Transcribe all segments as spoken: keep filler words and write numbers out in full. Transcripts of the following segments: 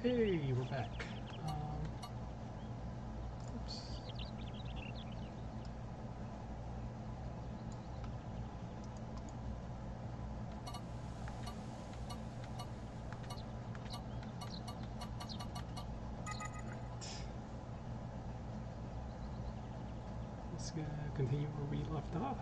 Hey, we're back. Um, oops. Let's uh, continue where we left off.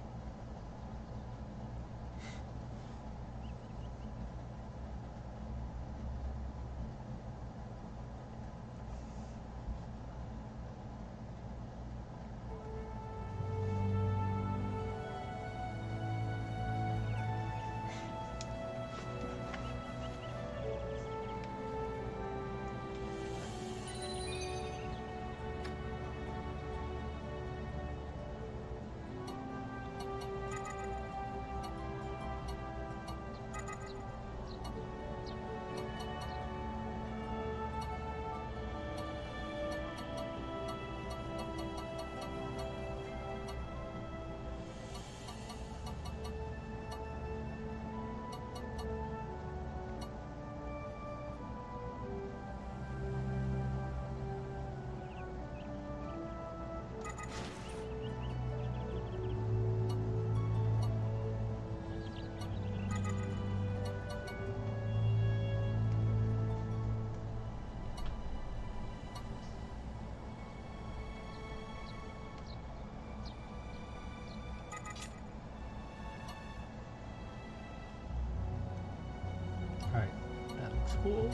Alright, that looks cool.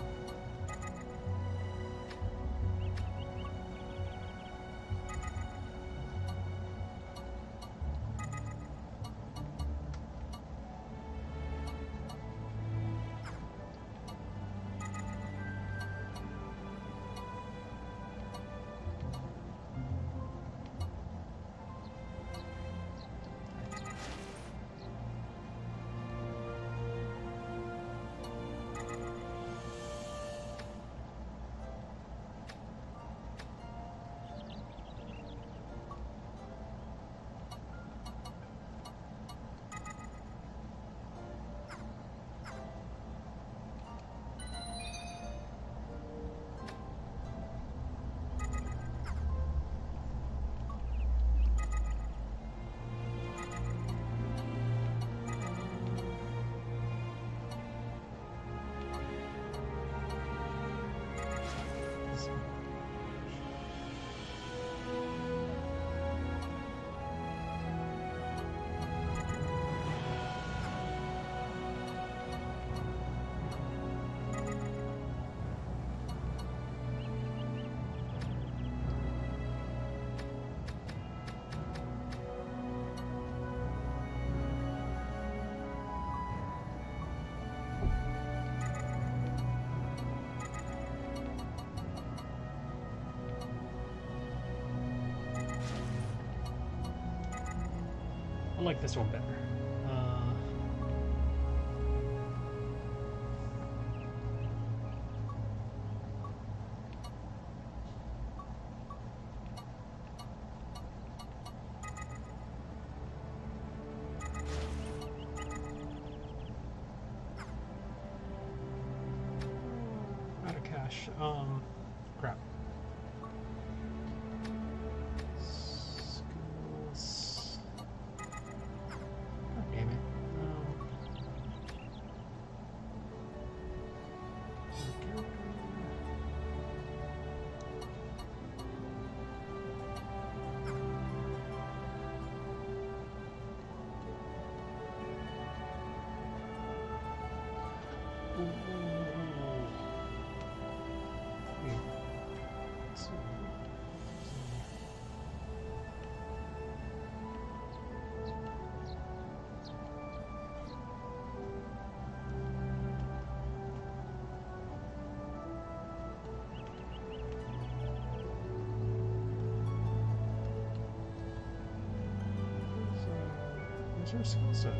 I like this one better. Uh, out of cash. Um, crap. Schools. Oh, damn it. Um, character. Ooh, ooh, ooh. Wait. So, where's our skill set?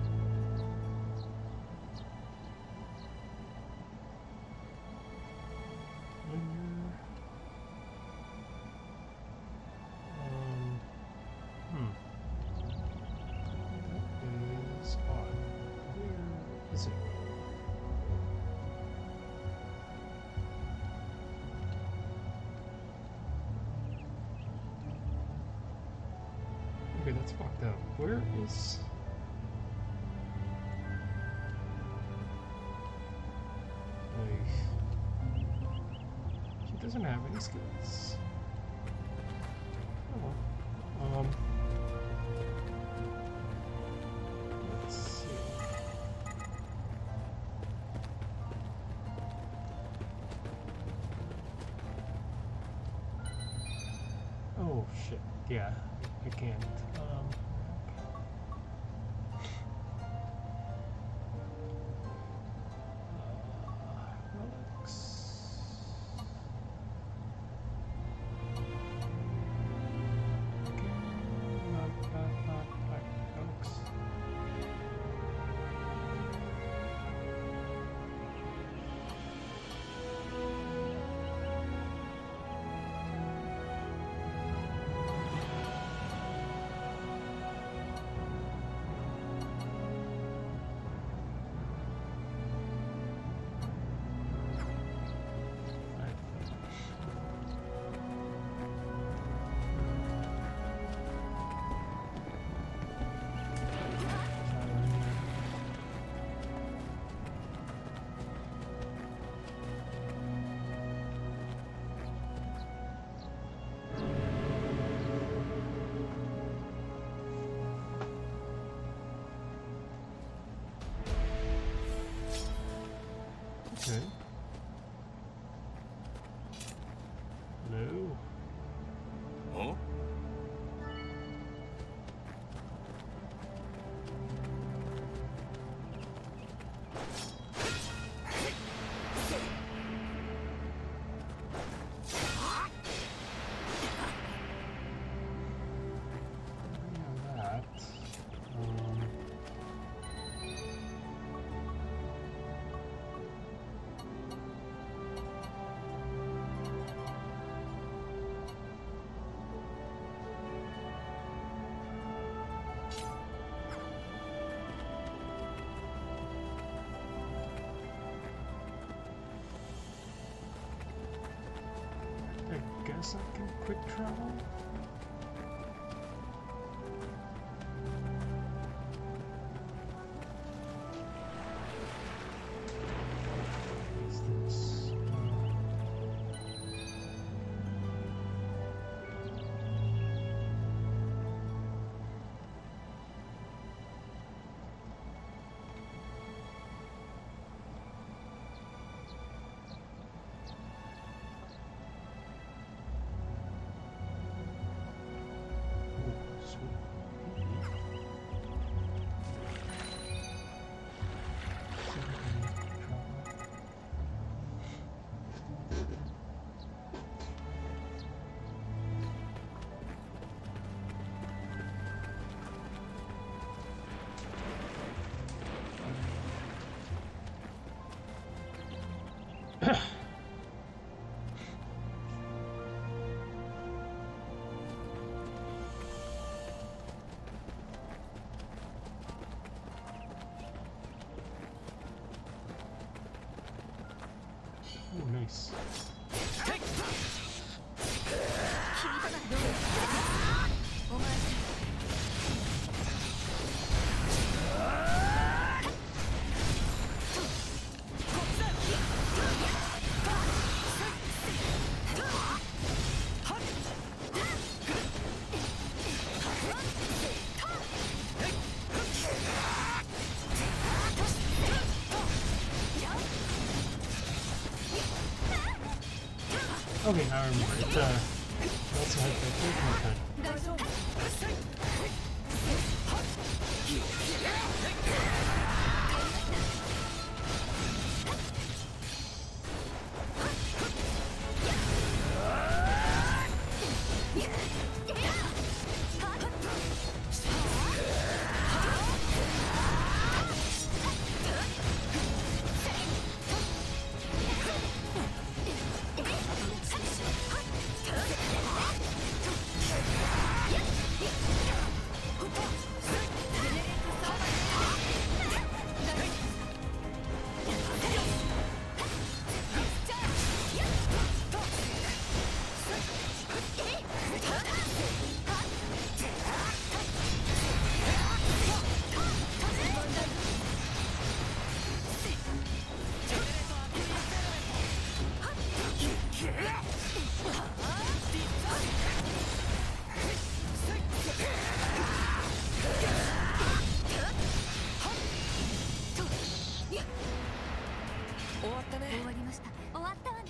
Um, hmm. That is odd. Where is it? that's fucked up. Where is... Like... She doesn't have any skills. Oh well. Um... Let's see. Oh shit, yeah, I can't. Um, uh, relics. Okay, not, not, not, like relics. Okay. No. Huh? That. Um, I guess I can quick travel. What is this? Oh, sweet. Oh, nice. Okay, now I remember. It uh, also has that movement cut. 終わったね。 終わりましたね。終わったわね。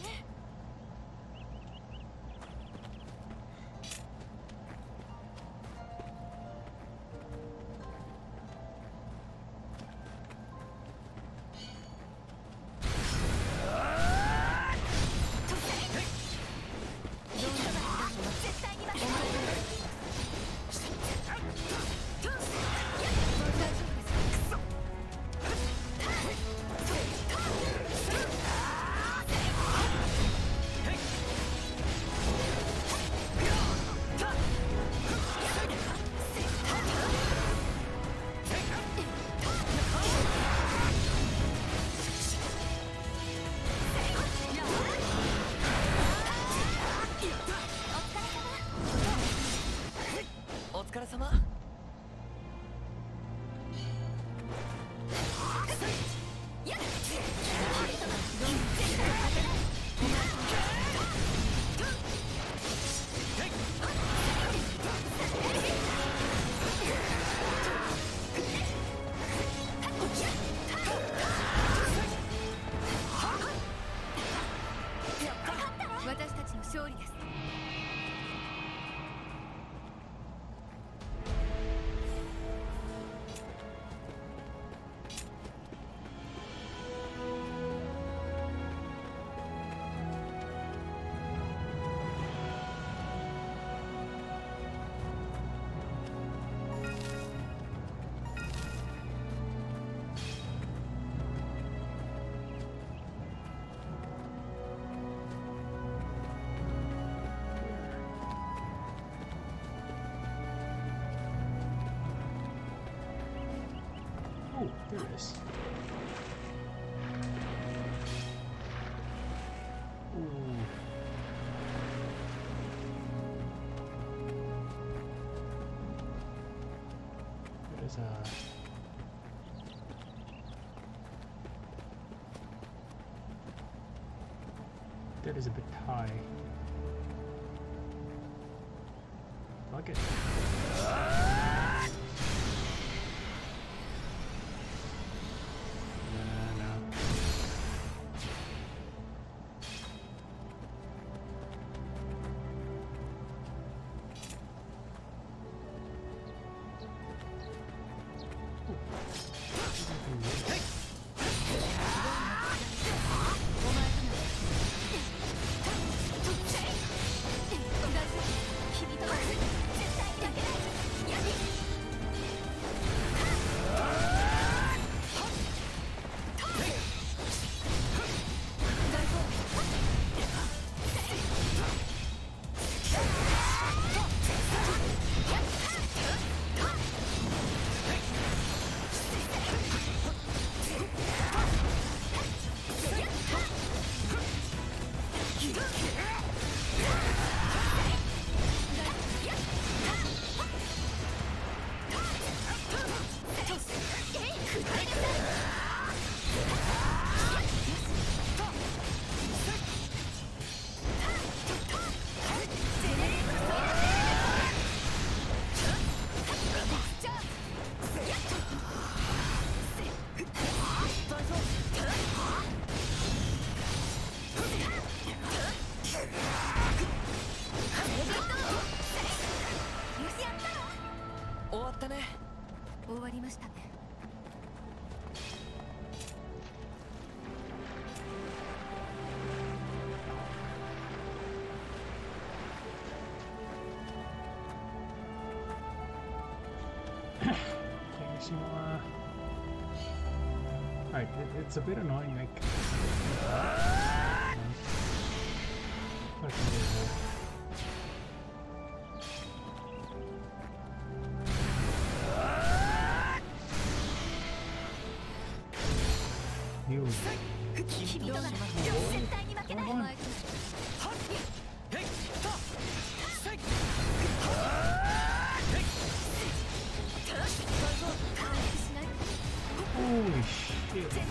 お疲れ様。 私たちの勝利です。 Oh, there it is. Ooh. There is a... That is a bit high. Fuck it. 終わりましたね。 Alright, it, it's a bit annoying, like... What can I do? You. 君となら絶対に負けない。お前とな Holy shit.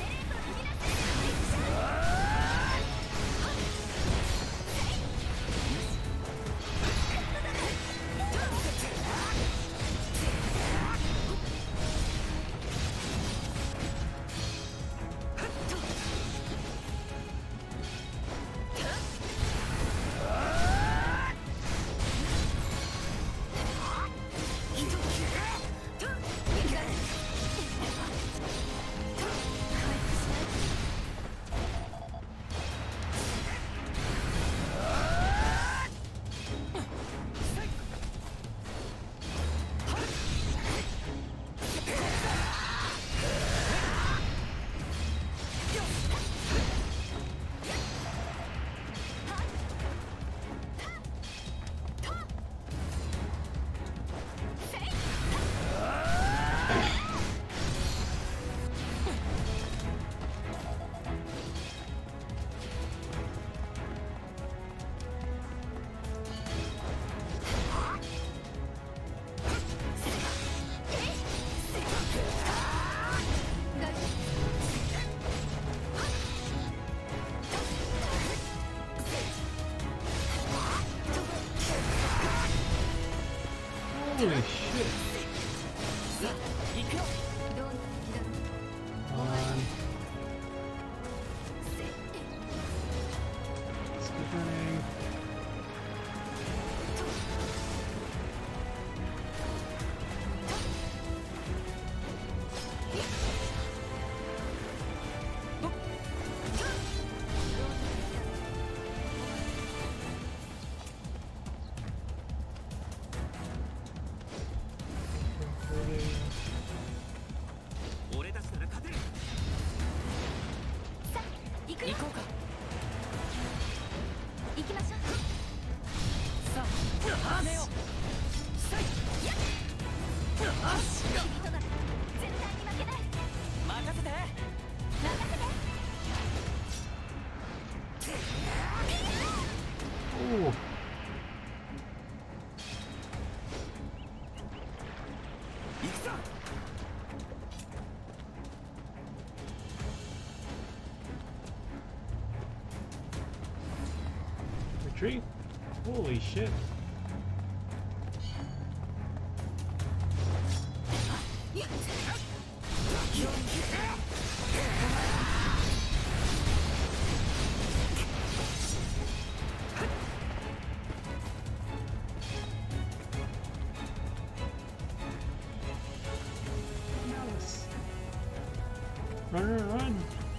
Holy shit. Come on. Let's keep running. Ooh. Retreat? Holy shit. Run, run, run!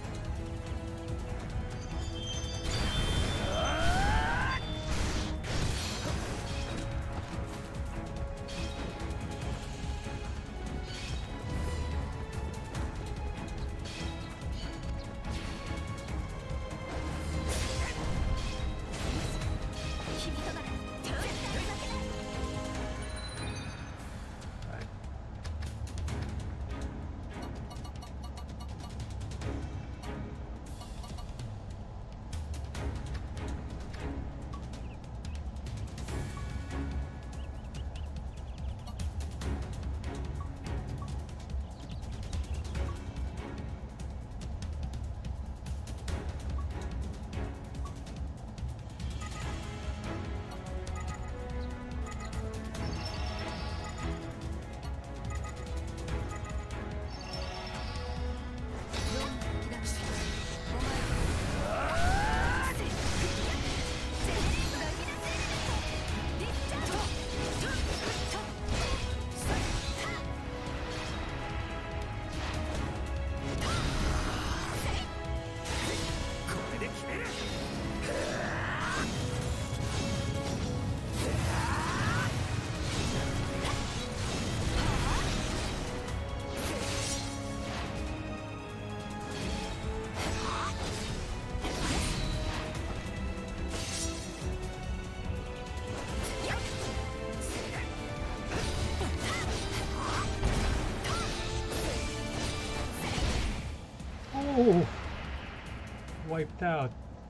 Oh, wiped out.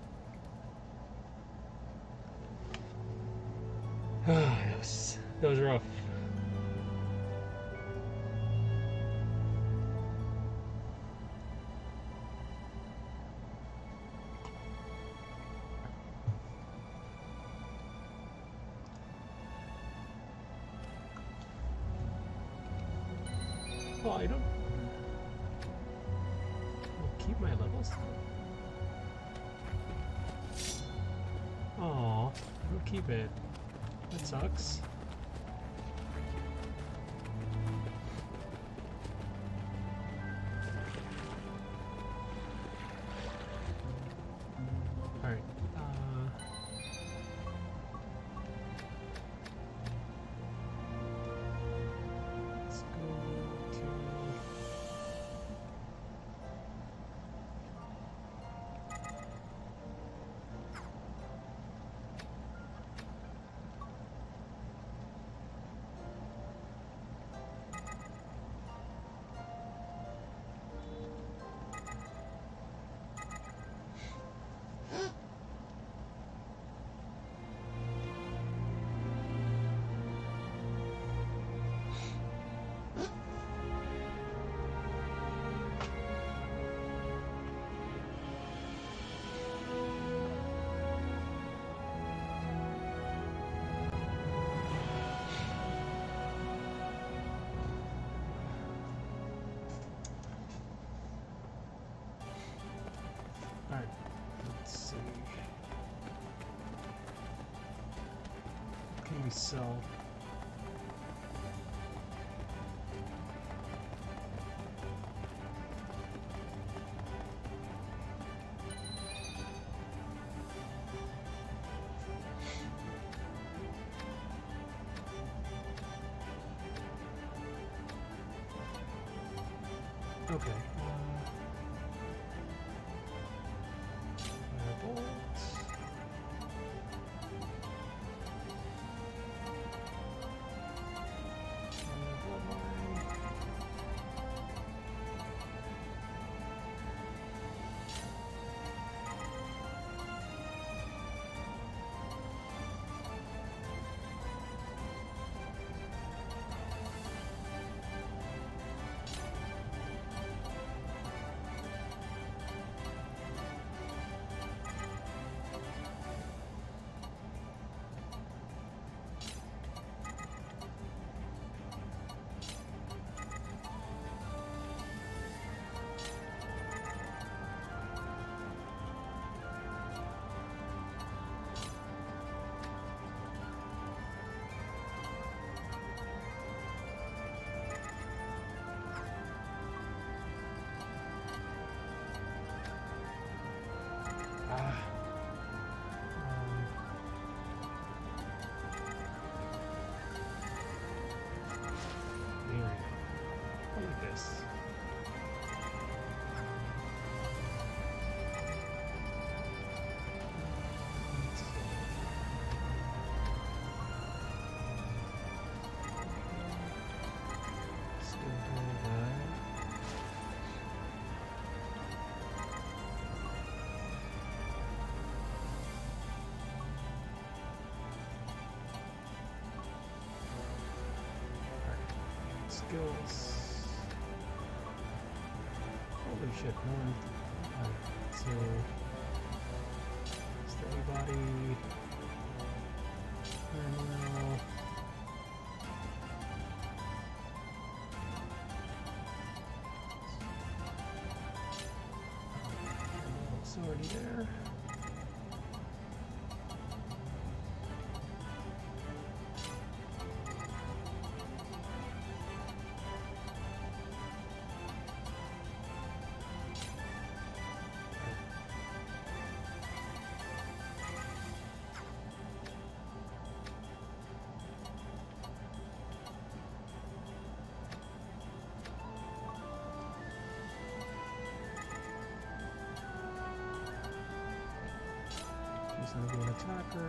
that was that was rough. Oh, I don't. Keep my levels? Aw, don't keep it. That sucks. Alright. Uh, let's go to... we sell? Okay. Skills. Holy shit, no one. Alright, so. Steady body. Terminal. It's already there. He's going to be an attacker.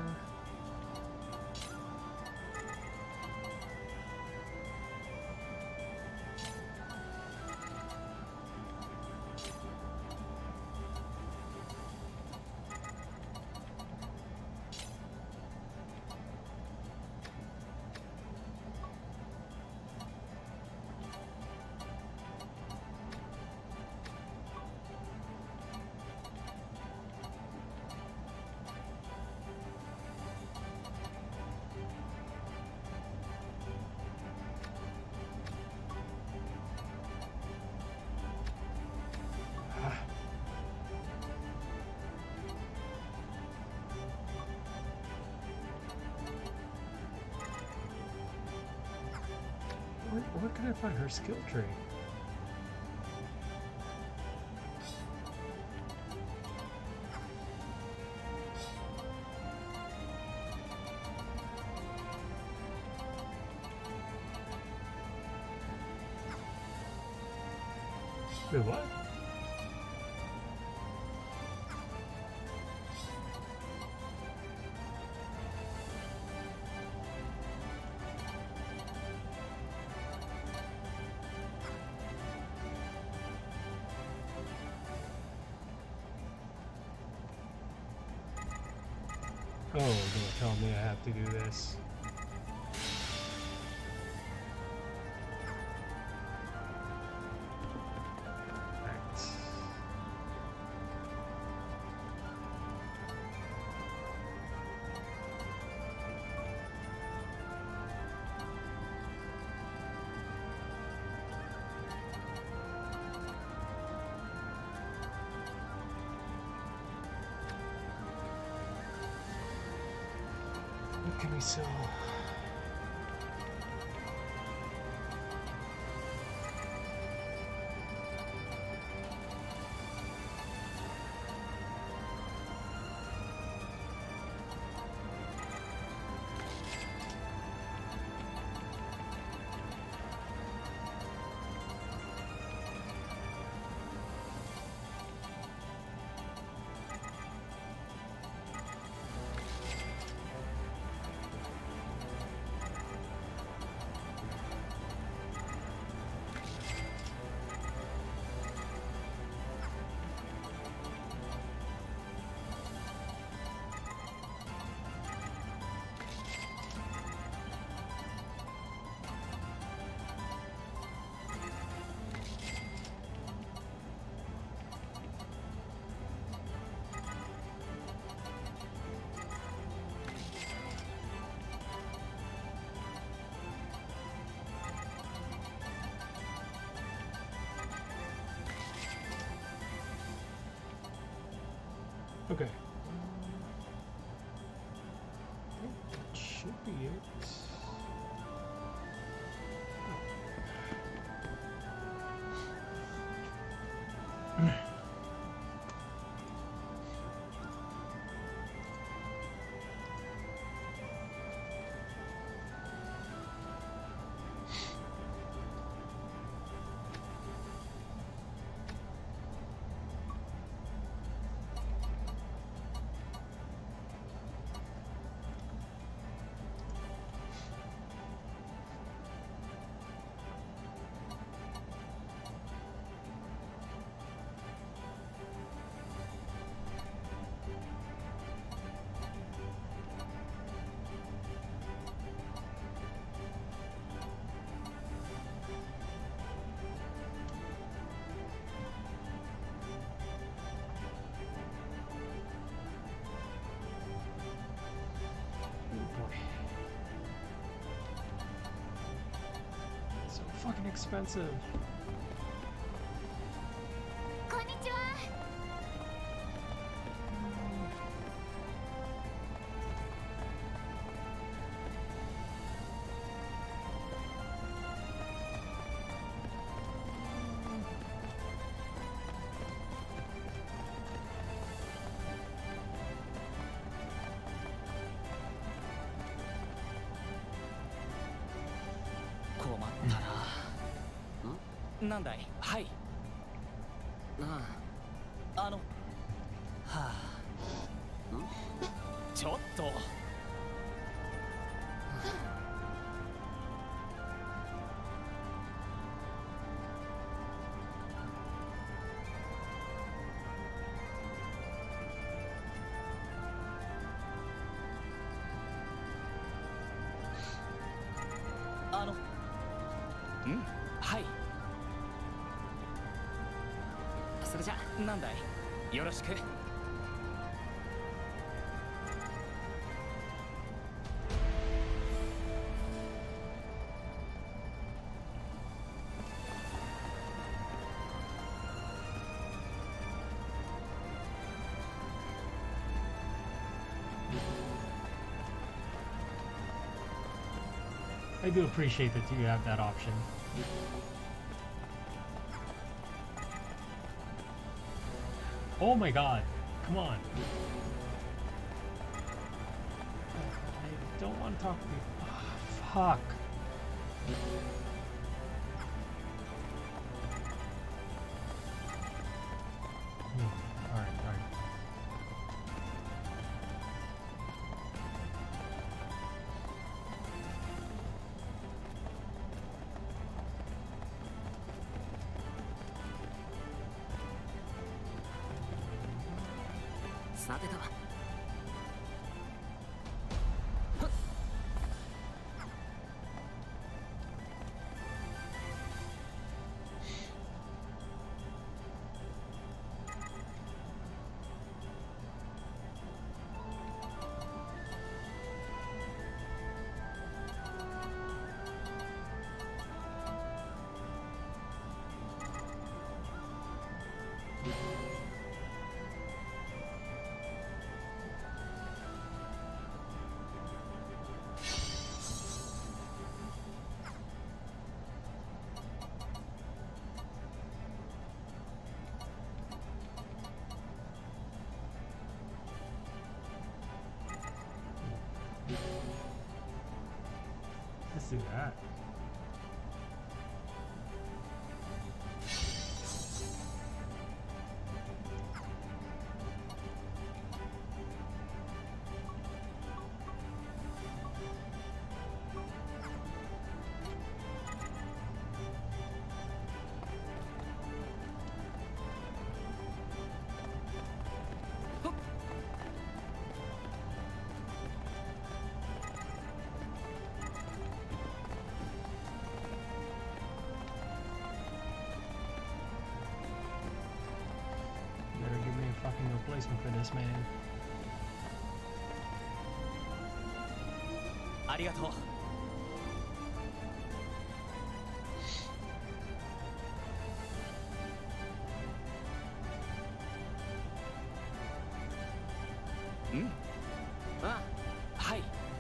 Where, where can I find her skill tree? Wait, what? Oh, don't tell me I have to do this. What can we sell? Okay. I think that should be it. Fucking expensive. こんにちは。 困ったな。なんだい。はい。ああ。あの。はあ。ちょっと。あの。うん。はい。それじゃなんだい。よろしく。 I do appreciate that you have that option. Oh my god, come on. I don't want to talk to you. Oh, fuck. Hmm. Alright, alright. Let's do that. Fucking replacement for this man. ありがとう。 うんあはい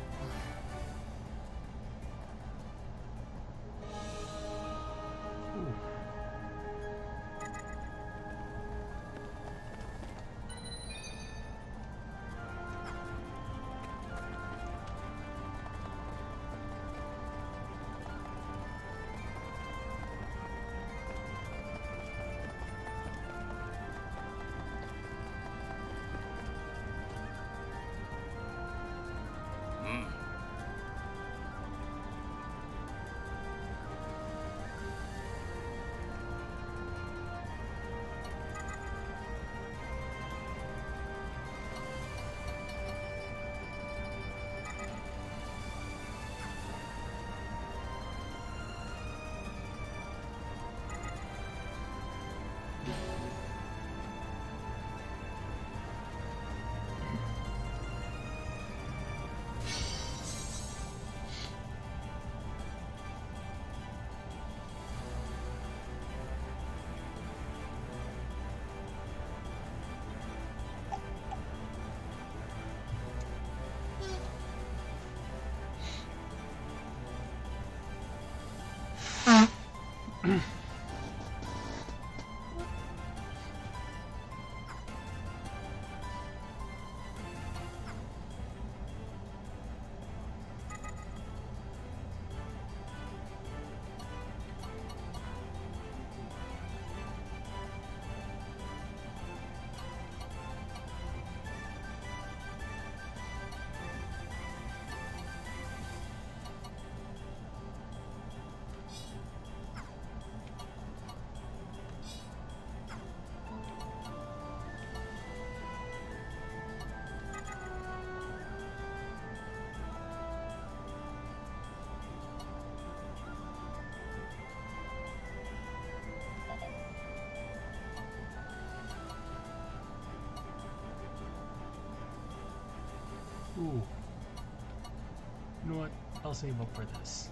Ooh. You know what? I'll save up for this.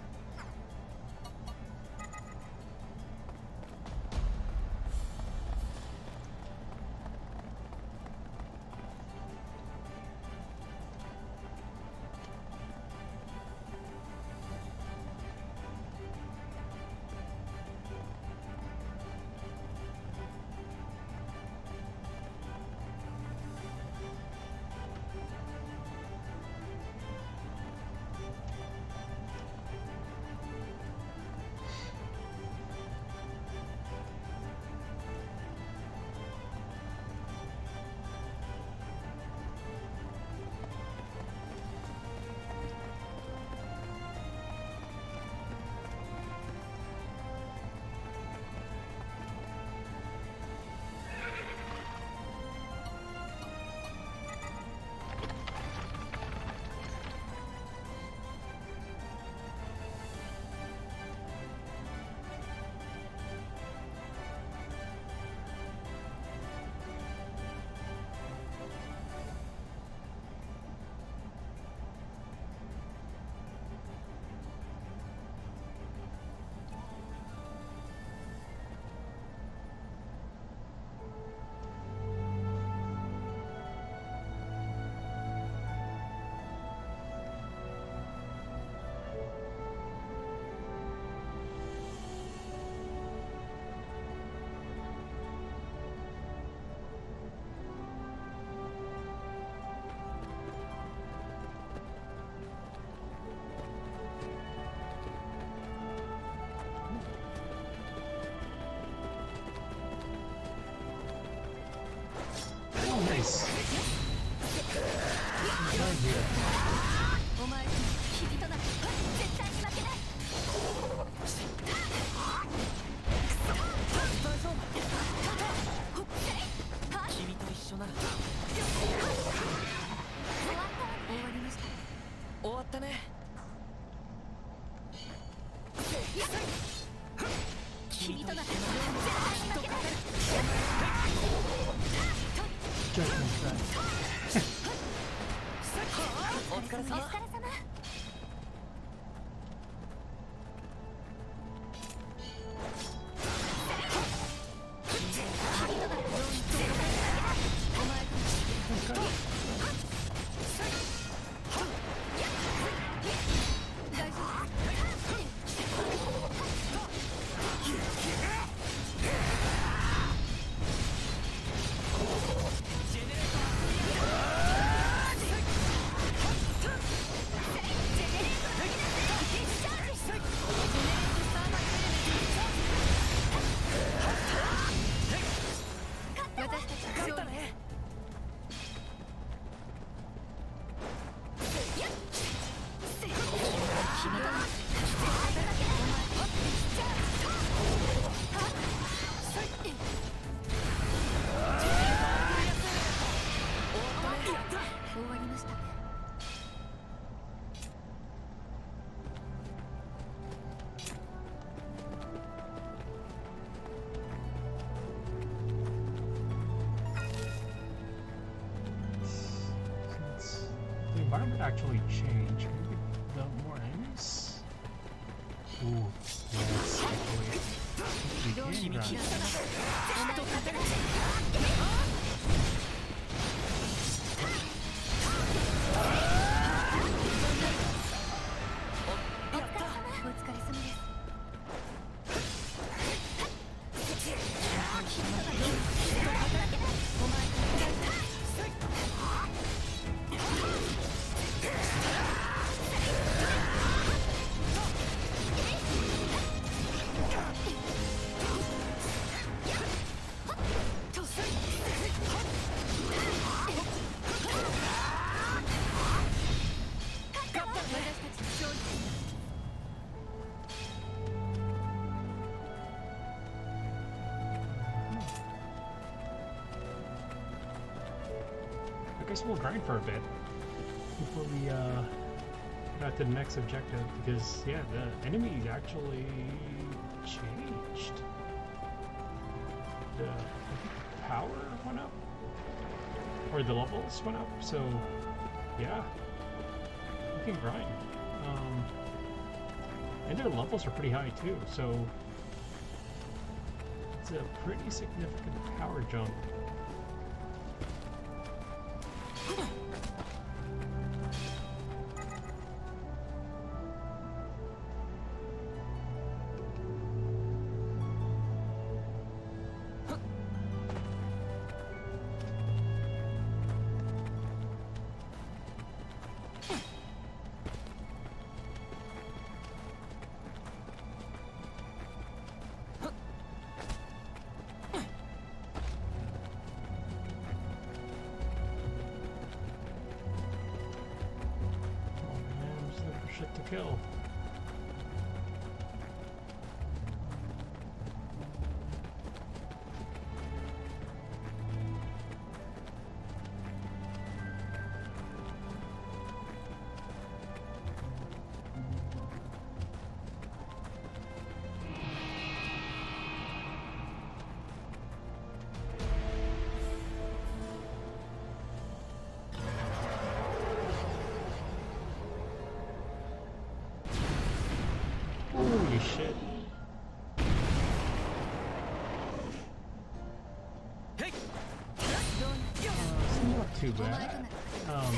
Nice. Right here. お前君とな絶対に負けない。 君と一緒なら終わりました。 終わったね。 君とな絶対に負けない。 Judgment strike. お疲れ様。 お疲れ様。 お environment actually change? Can we get the more enemies? Ooh, yes, actually. We can grind. I guess we'll grind for a bit before we uh, get out to the next objective, because yeah, the enemies actually changed. The, I think the power went up, or the levels went up. So yeah, we can grind. Um, and their levels are pretty high too, so it's a pretty significant power jump. To kill. Holy shit. Uh, it's not too bad. Um,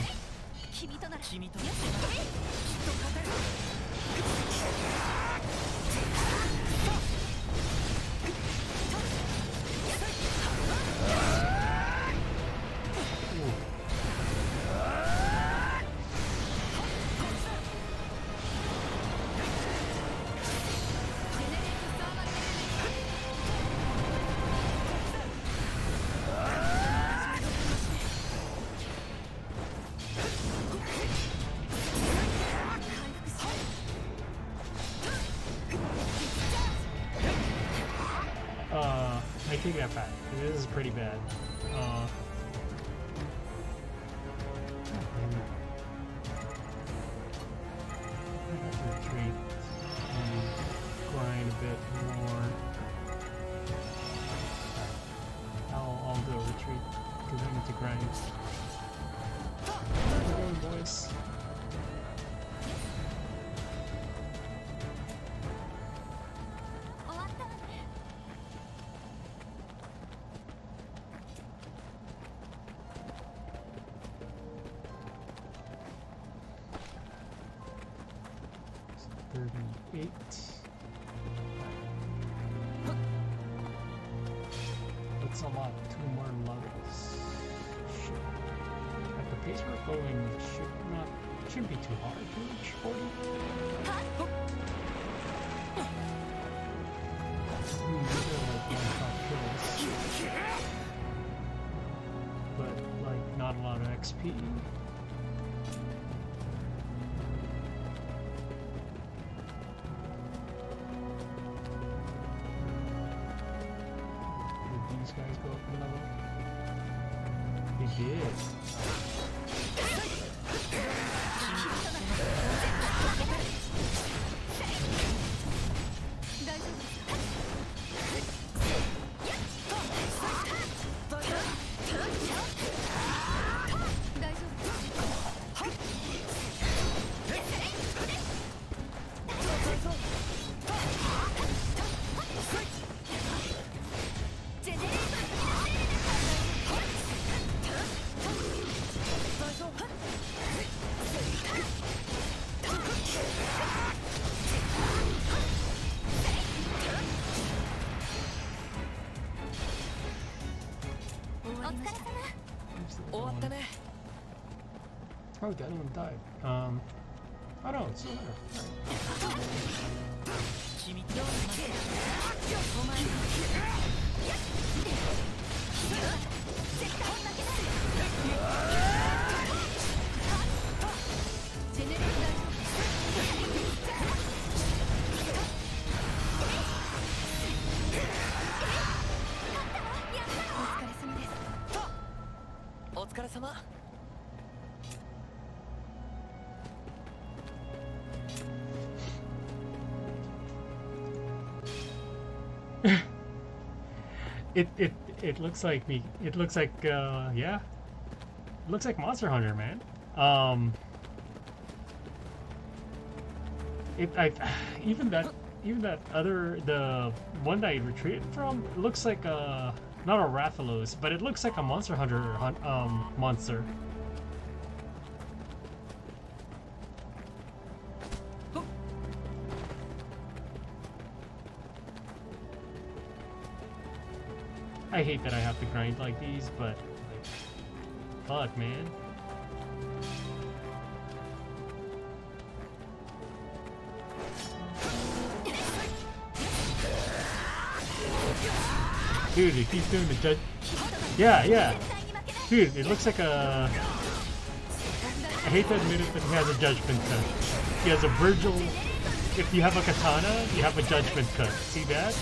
Uh, I take that back. This is pretty bad. Uh, I have to retreat and grind a bit more. Right. I'll, I'll go retreat because I need to grind. We're going, boys. thirty-eight. That's a lot. Two more levels. Shit. At the pace we're going, it should not, it shouldn't be too hard to reach forty. Ooh, these are like one-shot kills. But like not a lot of X P. These guys go up a level? They did. going. Oh, the other one died. Um, oh no, it's still there. It it it looks like me. It looks like uh, yeah. It looks like Monster Hunter, man. Um. It I even that even that other the one that I retreated from looks like a not a Rathalos, but it looks like a Monster Hunter hunt, um monster. I hate that I have to grind like these, but like, fuck, man. Dude, it keeps doing the judge. Yeah, yeah. Dude, it looks like a. I hate to admit it, but he has a judgment cut. He has a Virgil. If you have a katana, you have a judgment cut. See that?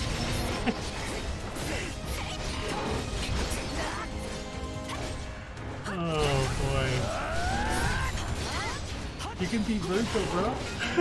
Oh boy. You can be Virgil, bro.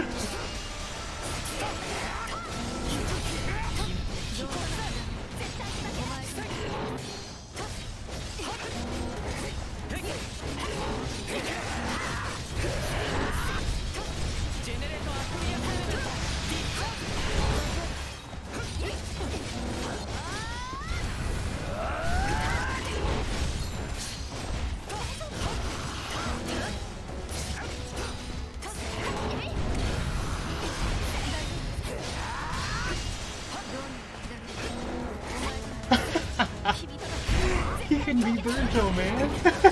He can be Virgil, man.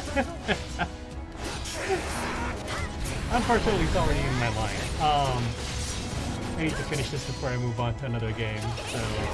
Unfortunately, it's already in my line. Um, I need to finish this before I move on to another game. So.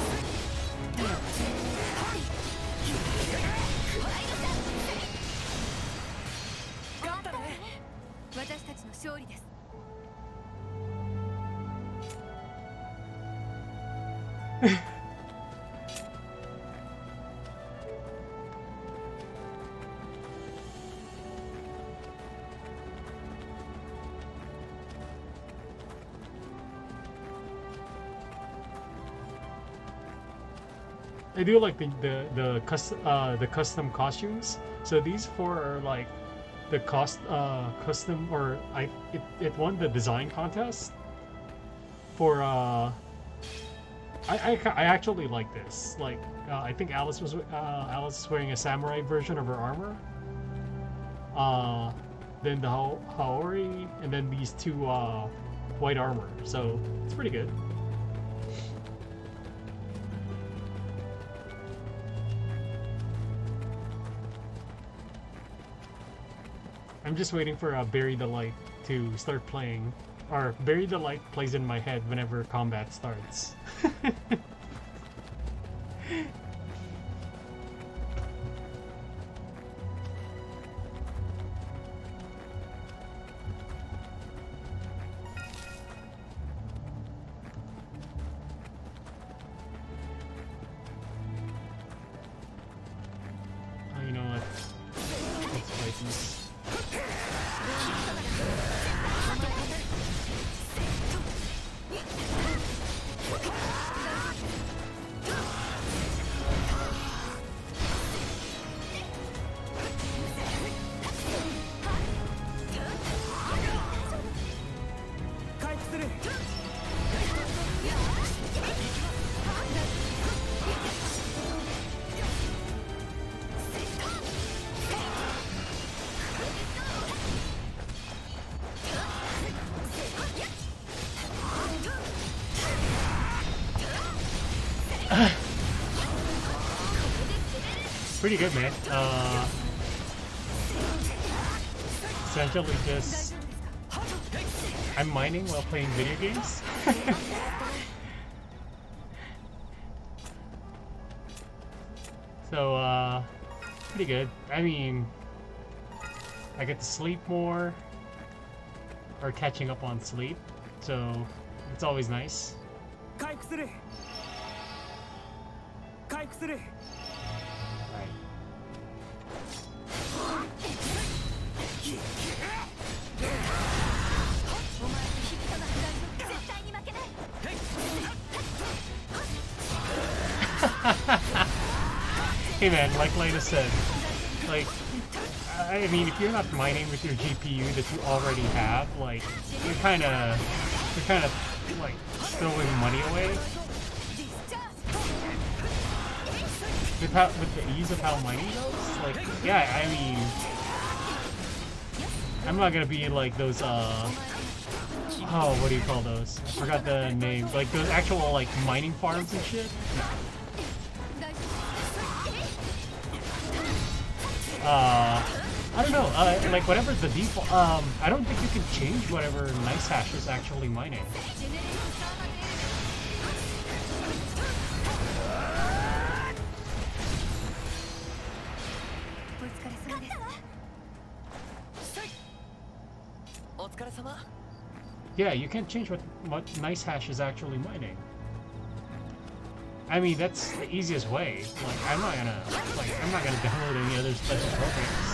I do like the the the, custom, uh, the custom costumes. So these four are like the cost uh, custom, or I it, it won the design contest for. Uh, I, I I actually like this. Like uh, I think Alice was uh, Alice is wearing a samurai version of her armor. Uh, then the ha Haori, and then these two uh, white armor. So it's pretty good. I'm just waiting for uh, Bury the Light to start playing, or Bury the Light plays in my head whenever combat starts. Oh, you know what? Let's fight these. Pretty good, man. Uh, essentially just I'm mining while playing video games. So uh pretty good. I mean, I get to sleep more or catching up on sleep, so it's always nice. Right. Hey man, like Lena said, like, I mean, if you're not mining with your G P U that you already have, like, you're kind of, you're kind of, like, throwing money away. With how, with the ease of how mining goes, like, yeah, I mean, I'm not gonna be like those, uh, oh, what do you call those? I forgot the name. Like those actual, like, mining farms and shit. No. Uh, I don't know, uh, like, whatever the default, um, I don't think you can change whatever nice hash is actually mining. Yeah, you can't change what, what nice hash is actually mining. I mean, that's the easiest way. Like, I'm not gonna, like, I'm not gonna download any other special programs.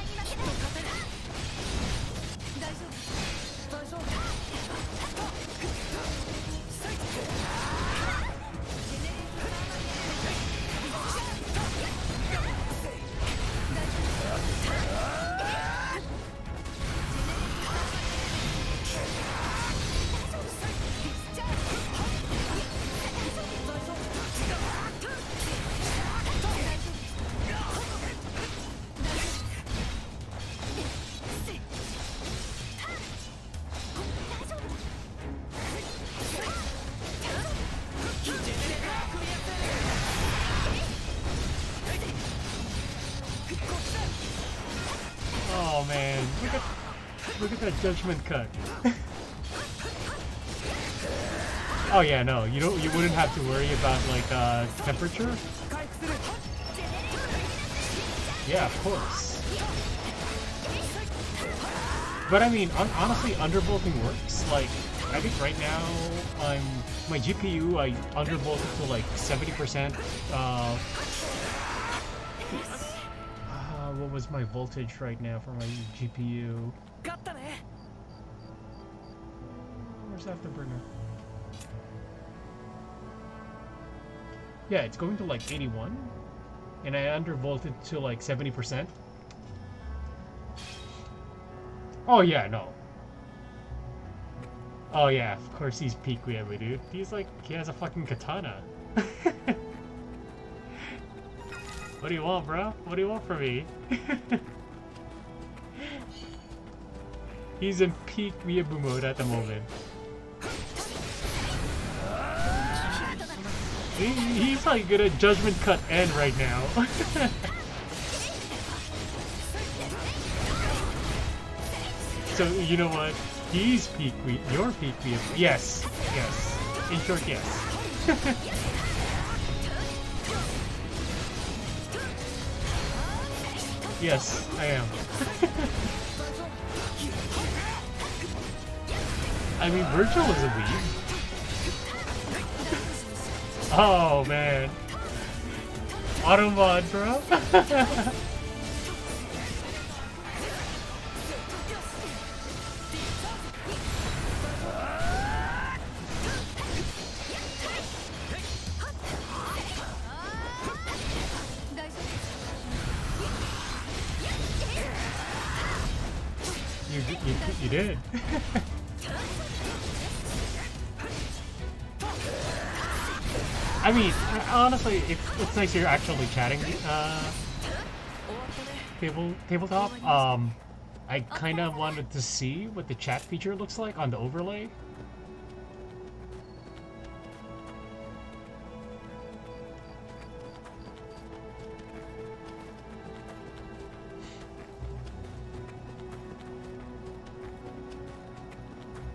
Oh man, look at look at that judgment cut. Oh yeah, no, you don't. You wouldn't have to worry about like uh, temperature. Yeah, of course. But I mean, on honestly, undervolting works. Like, I think right now, I'm my G P U. I undervolted to like seventy percent. Uh, What was my voltage right now for my G P U? Where's Afterburner? Yeah, it's going to like eighty-one, and I undervolted to like seventy percent. Oh yeah, no. Oh yeah, of course he's peak Weeaboo, dude. He's like, he has a fucking katana. What do you want, bro? What do you want from me? He's in peak Weeaboo mode at the moment. He, he's like gonna judgment cut N right now. So you know what? He's peak Wee. You're peak Weeaboo. Yes, yes. In short, yes. Yes, I am. I mean, Virgil is a weeb. Oh, man. Auto mod, bro. You, you, you did. I mean, honestly, it's, it's nice you're actually chatting, uh, table, tabletop. Um, I kind of wanted to see what the chat feature looks like on the overlay.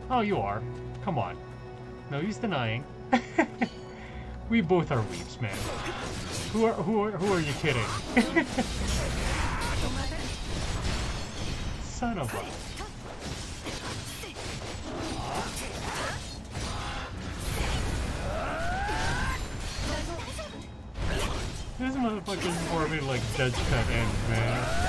Oh, you are. Come on. No use denying. We both are weeps, man. Who are who are who are you kidding? Son of a. This motherfucker's forming like Judge Cut ends, man.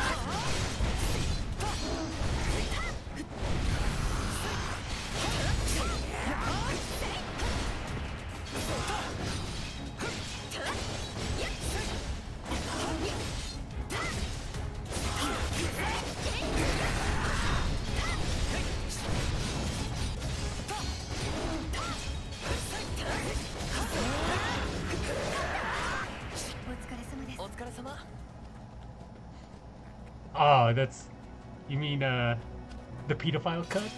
Oh, that's... You mean, uh... the pedophile cut?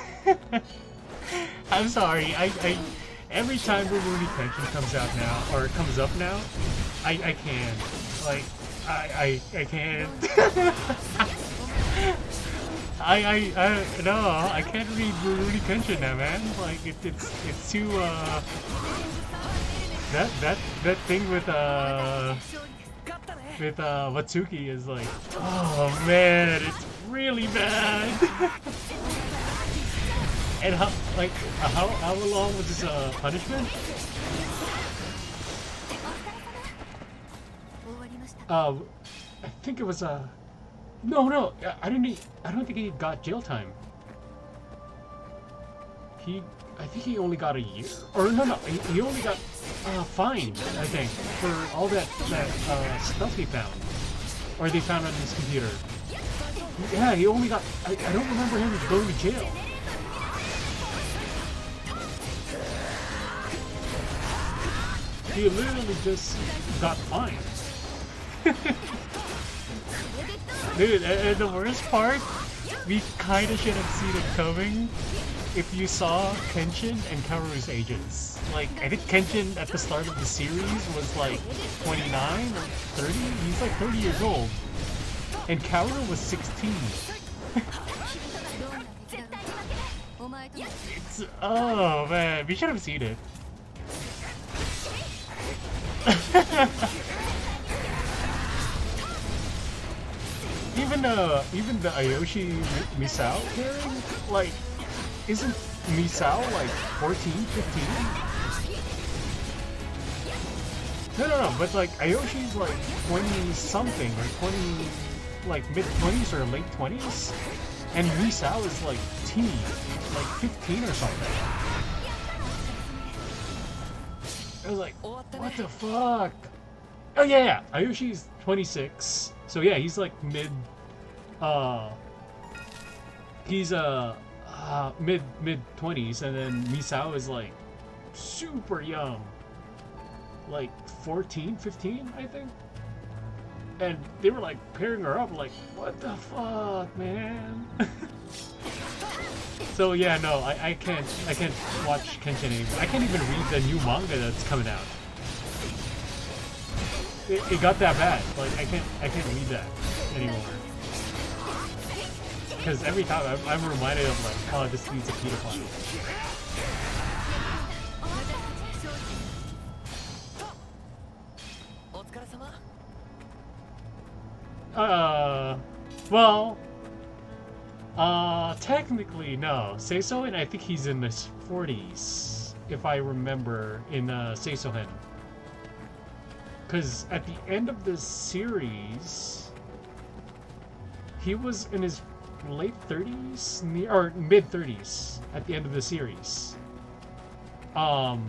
I'm sorry, I... I every time Rurouni Kenshin comes out now, or comes up now, I, I can't. Like, I... I, I can't. I, I... I... No, I can't read Rurouni Kenshin now, man. Like, it, it's... It's too, uh... That, that, that thing with, uh... with uh, Watsuki is like, oh man, it's really bad. And how, like, uh, how how long was this uh, punishment? Uh, I think it was uh, no, no, I didn't. I don't think he got jail time. He, I think he only got a year, or no, no, he, he only got uh, fined. I think for all that that uh, stuff he found, or they found on his computer. Yeah, he only got. I, I don't remember him going to jail. He literally just got fined. Dude, and, and the worst part, we kind of should have seen it coming. If you saw Kenshin and Kaoru's ages. Like, I think Kenshin at the start of the series was like twenty-nine or thirty? He's like thirty years old. And Kaoru was sixteen. It's... Oh man, we should have seen it. even, uh, even the Ayoshi Misao pairing, like... Isn't Misao like fourteen, fifteen? No, no, no, but like Ayoshi's like twenty something or twenty, like mid twenties or late twenties, and Misao is like teen, like fifteen or something. I was like, what the fuck? Oh yeah, yeah, Ayoshi's twenty-six, so yeah, he's like mid, uh, he's uh. Uh, mid mid twenties, and then Misao is like super young, like fourteen, fifteen, I think. And they were like pairing her up, like what the fuck, man. So yeah, no, I, I can't I can't watch Kenshin anymore. I can't even read the new manga that's coming out. It, it got that bad. Like I can't I can't read that anymore. Because every time I'm, I'm reminded of like, oh, this needs a pedophile. Uh, well, uh, technically no. Seisohen, I think he's in his forties, if I remember, in uh, Seisohen. Because at the end of this series, he was in his late thirties, or mid thirties at the end of the series. Um,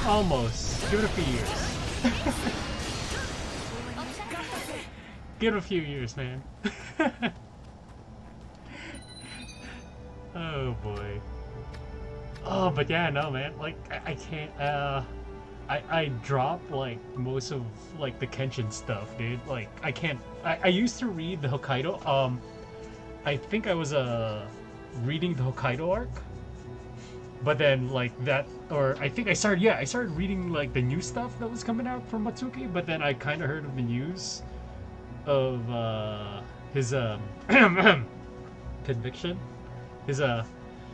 Almost. Give it a few years. Give it a few years, man. Oh boy. Oh, but yeah, no, man. Like, I, I can't. Uh, I I drop like most of like the Kenshin stuff, dude. Like, I can't. I, I used to read the Hokkaido. Um, I think I was uh reading the Hokkaido arc, but then like that, or I think I started. Yeah, I started reading like the new stuff that was coming out from Matsuki. But then I kind of heard of the news of uh his um conviction. His uh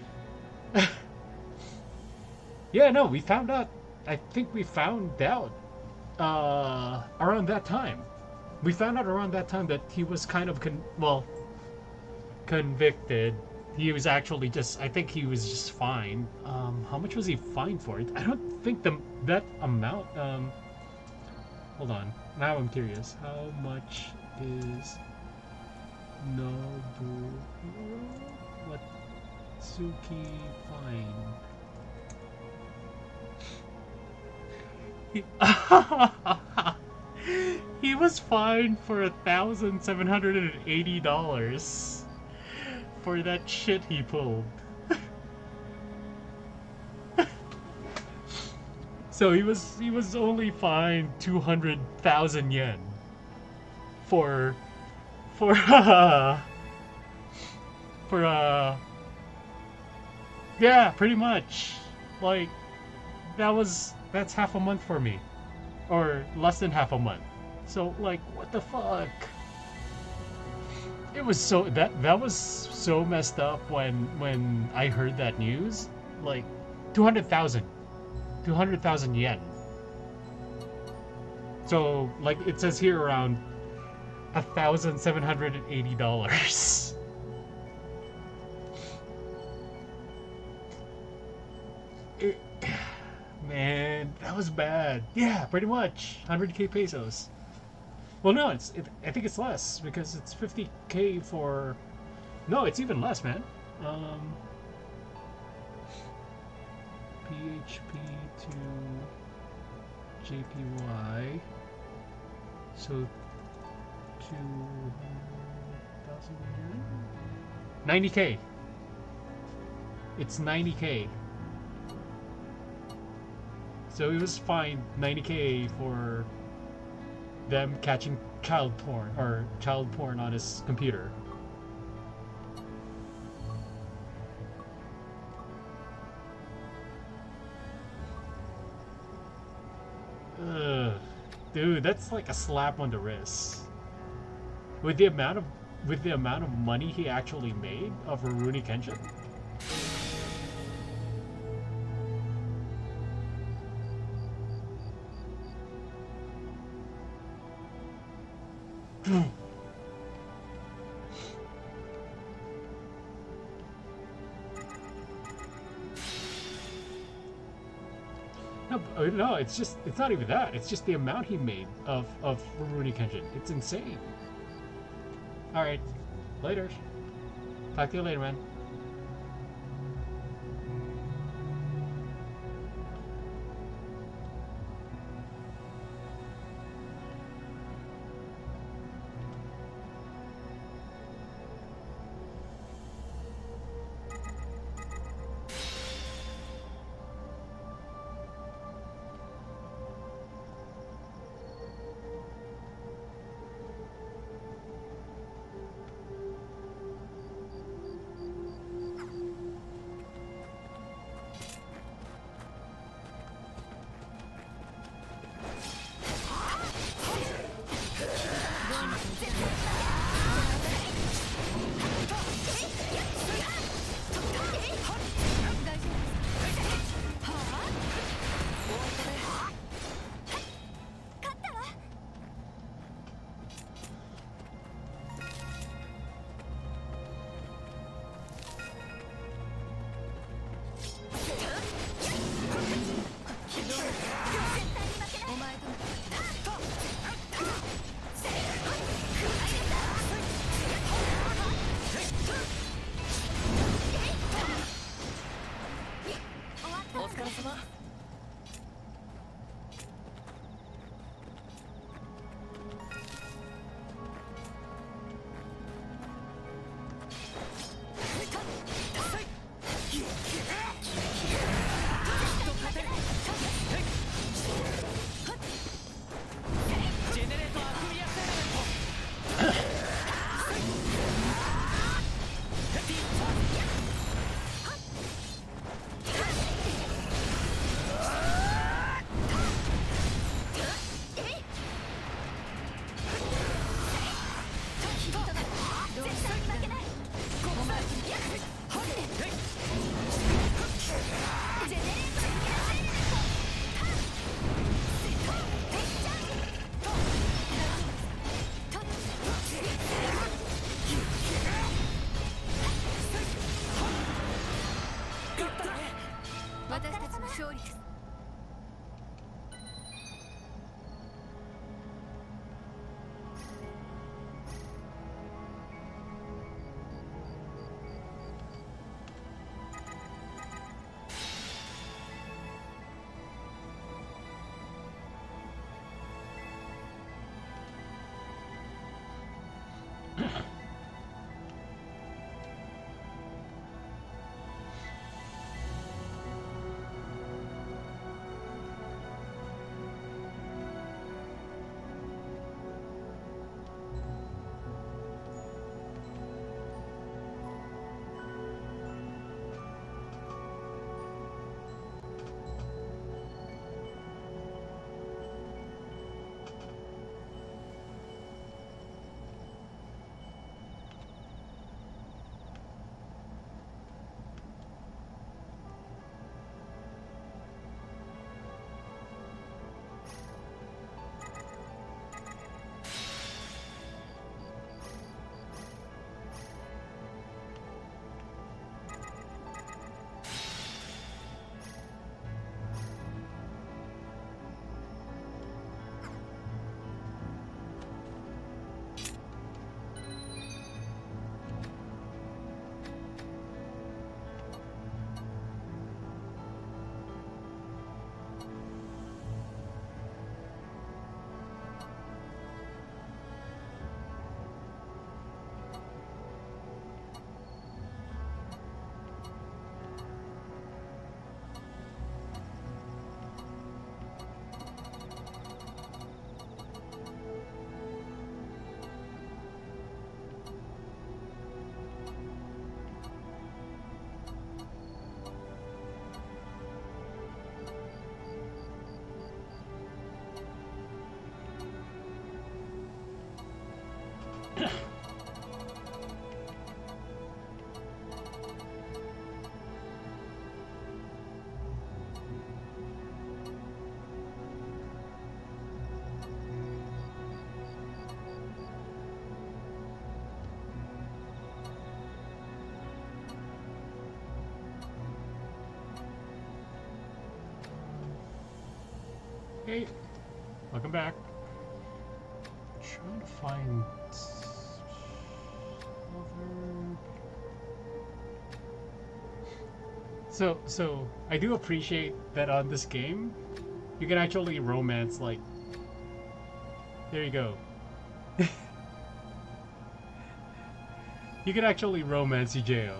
yeah, no, we found out. I think we found out uh around that time. We found out around that time that he was kind of con well convicted. He was actually just, I think he was just fined. Um how much was he fined for it? I don't think the that amount um hold on. Now I'm curious. How much is Nobu what Suki fine? He, he was fined for a thousand seven hundred and eighty dollars for that shit he pulled. So he was he was only fined two hundred thousand yen for for uh, for uh yeah, pretty much. Like, that was that's half a month for me, or less than half a month. So like, what the fuck? It was so that that was so messed up when when I heard that news. Like, two hundred thousand, two hundred thousand yen. So like it says here around a thousand seven hundred and eighty dollars. It, man, that was bad. Yeah, pretty much one hundred K pesos. Well, no, it's. It, I think it's less because it's fifty K for. No, it's even less, man. Um, P H P to J P Y. So two hundred thousand yen. ninety K. It's ninety K. So it was fined ninety K for them catching child porn or child porn on his computer. Ugh, dude, that's like a slap on the wrist. With the amount of with the amount of money he actually made of Rurouni Kenshin. No, no, it's just, it's not even that. It's just the amount he made of, of Rurouni Kenshin. It's insane. Alright, later. Talk to you later, man. 勝利です。 Hey, welcome back. Trying to find So, so I do appreciate that on this game, you can actually romance, like, there you go. You can actually romance Ijeo.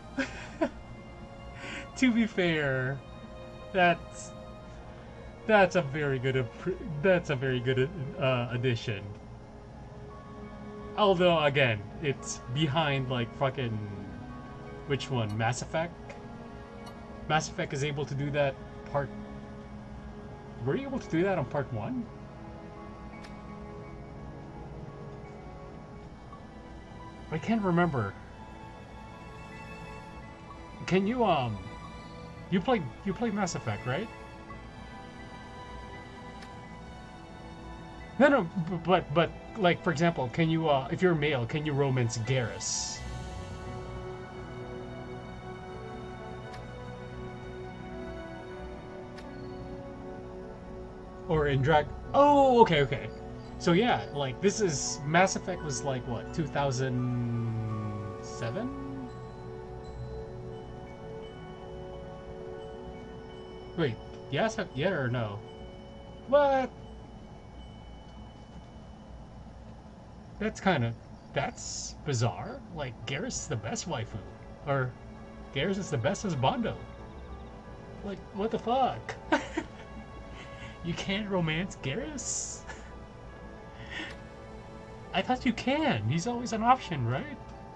To be fair, that's that's a very good that's a very good uh, addition. Although again, it's behind like fucking which one? Mass Effect. Mass Effect is able to do that part. Were you able to do that on part one? I can't remember. Can you um you played you played Mass Effect, right? No, no, but but like for example, can you uh if you're male, can you romance Garrus? Or in Drag. Oh, okay, okay. So yeah, like this is Mass Effect was like what, two thousand seven? Wait, yes, yeah or no? What? That's kind of that's bizarre. Like Garrus is the best waifu, or Garrus is the best as Bondo. Like what the fuck? You can't romance Garrus? I thought you can. He's always an option, right?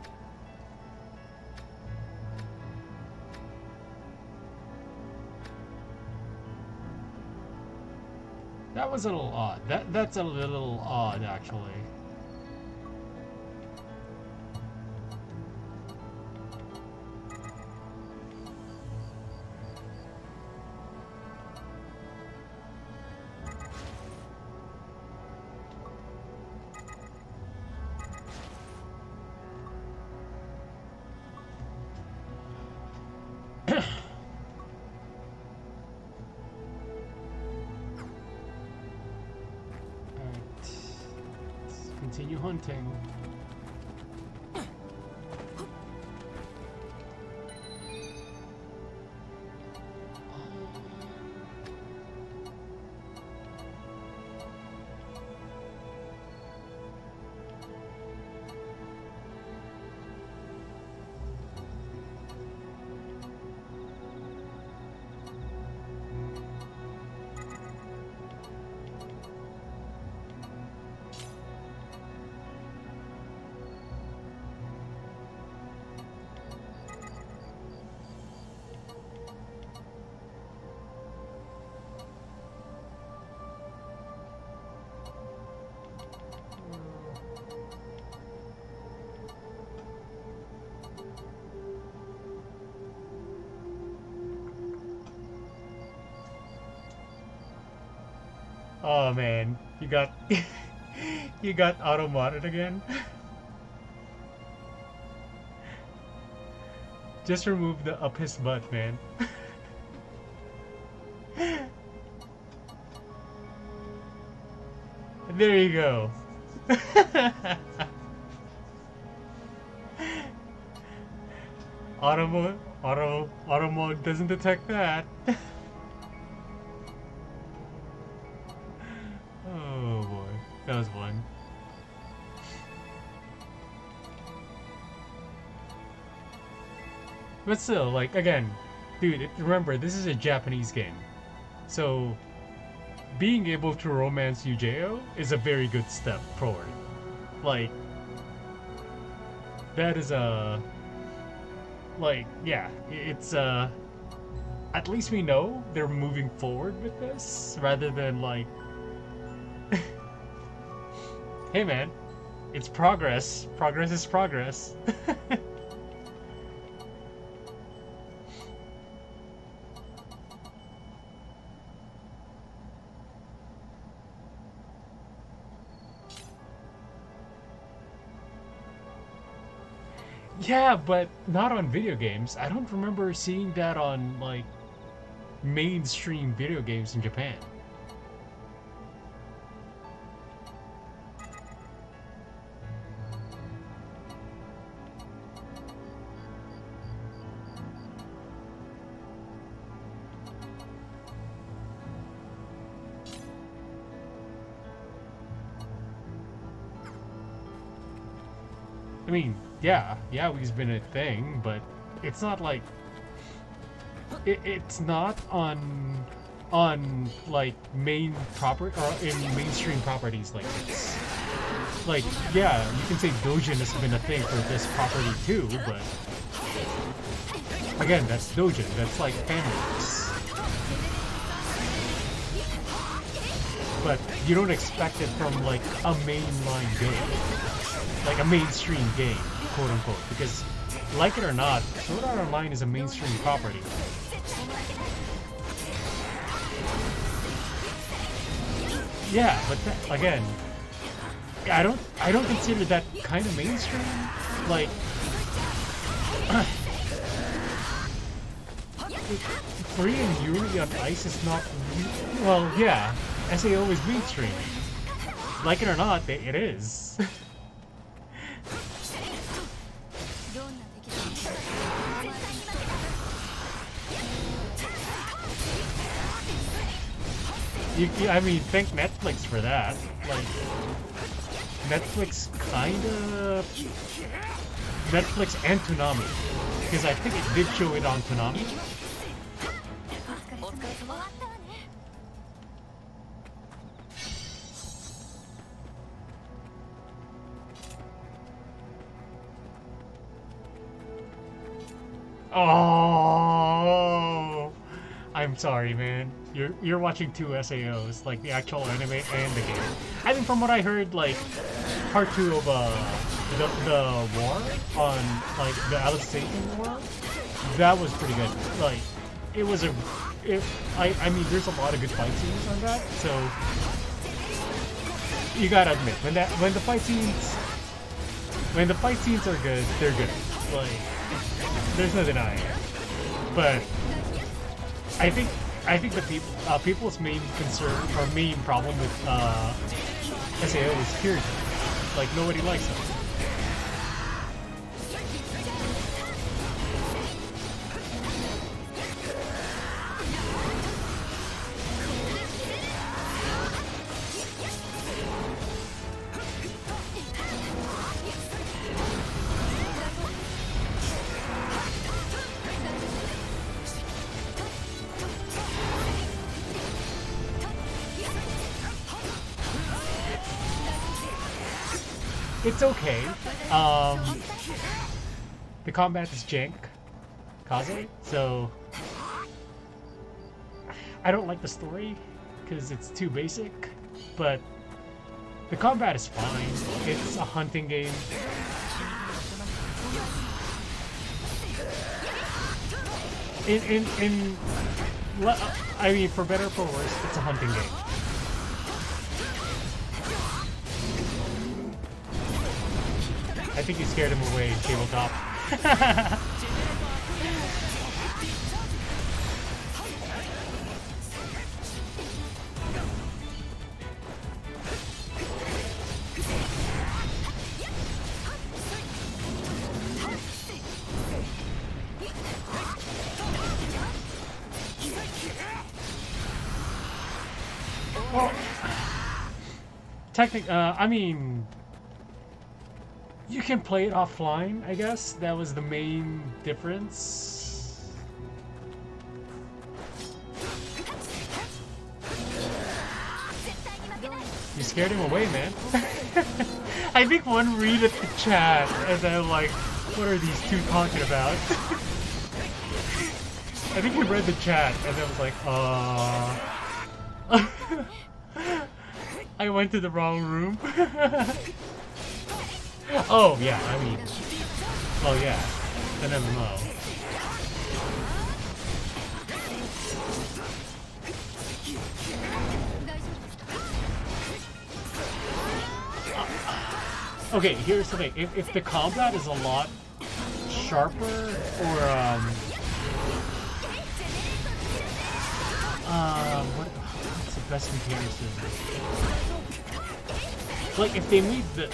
That was a little odd. That that's a little odd, actually. continue hunting. Oh man, you got you got auto modded again. Just remove the up his butt, man. There you go. Auto mode, auto auto mode doesn't detect that. That was one. But still, like, again, dude, it, remember, this is a Japanese game. So, being able to romance Yujeo is a very good step forward. Like, that is a... Like, yeah, it's, uh... at least we know they're moving forward with this, rather than, like... Hey man, it's progress. Progress is progress. Yeah, but not on video games. I don't remember seeing that on, like, mainstream video games in Japan. I mean, yeah, Yaoi's been a thing, but it's not like it, it's not on on like main proper or in mainstream properties like this. Like, yeah, you can say Dojin has been a thing for this property too, but again, that's Dojin. That's like fanworks. But you don't expect it from like a mainline game. Like a mainstream game, quote unquote, because like it or not, Sword Art Online is a mainstream property. Yeah, but that, again, I don't, I don't consider that kind of mainstream. Like, Free and Yuri on Ice is not. Well, yeah, S A O is mainstream. Like it or not, it is. You, I mean, thank Netflix for that. Like, Netflix kinda... Netflix and Toonami. Because I think it did show it on Toonami. Oh, I'm sorry, man. You're you're watching two S A Os, like the actual anime and the game. I think from what I heard, like part two of uh the the war on like the Alicization war, that was pretty good. Like it was a, it I I mean there's a lot of good fight scenes on that, so you gotta admit when that when the fight scenes when the fight scenes are good, they're good. Like there's no denying it. But I think. I think the people, uh, people's main concern or main problem with uh, S A O is purity. Like, nobody likes them. It's okay. Um, the combat is jank, Kaze, so I don't like the story because it's too basic, but the combat is fine. It's a hunting game. In in in, I mean, for better or for worse, it's a hunting game. I think you scared him away in tabletop. Well, technically, uh, I mean, you can play it offline, I guess. That was the main difference. You scared him away, man. I think one read at the chat, and then like, what are these two talking about? I think he read the chat, and then was like, uh... I went to the wrong room. Oh, yeah, I mean... Oh, yeah. An M M O. Okay, here's the thing. If, if the combat is a lot sharper, or, um... Um, what, what's the best comparison? Like, if they made the...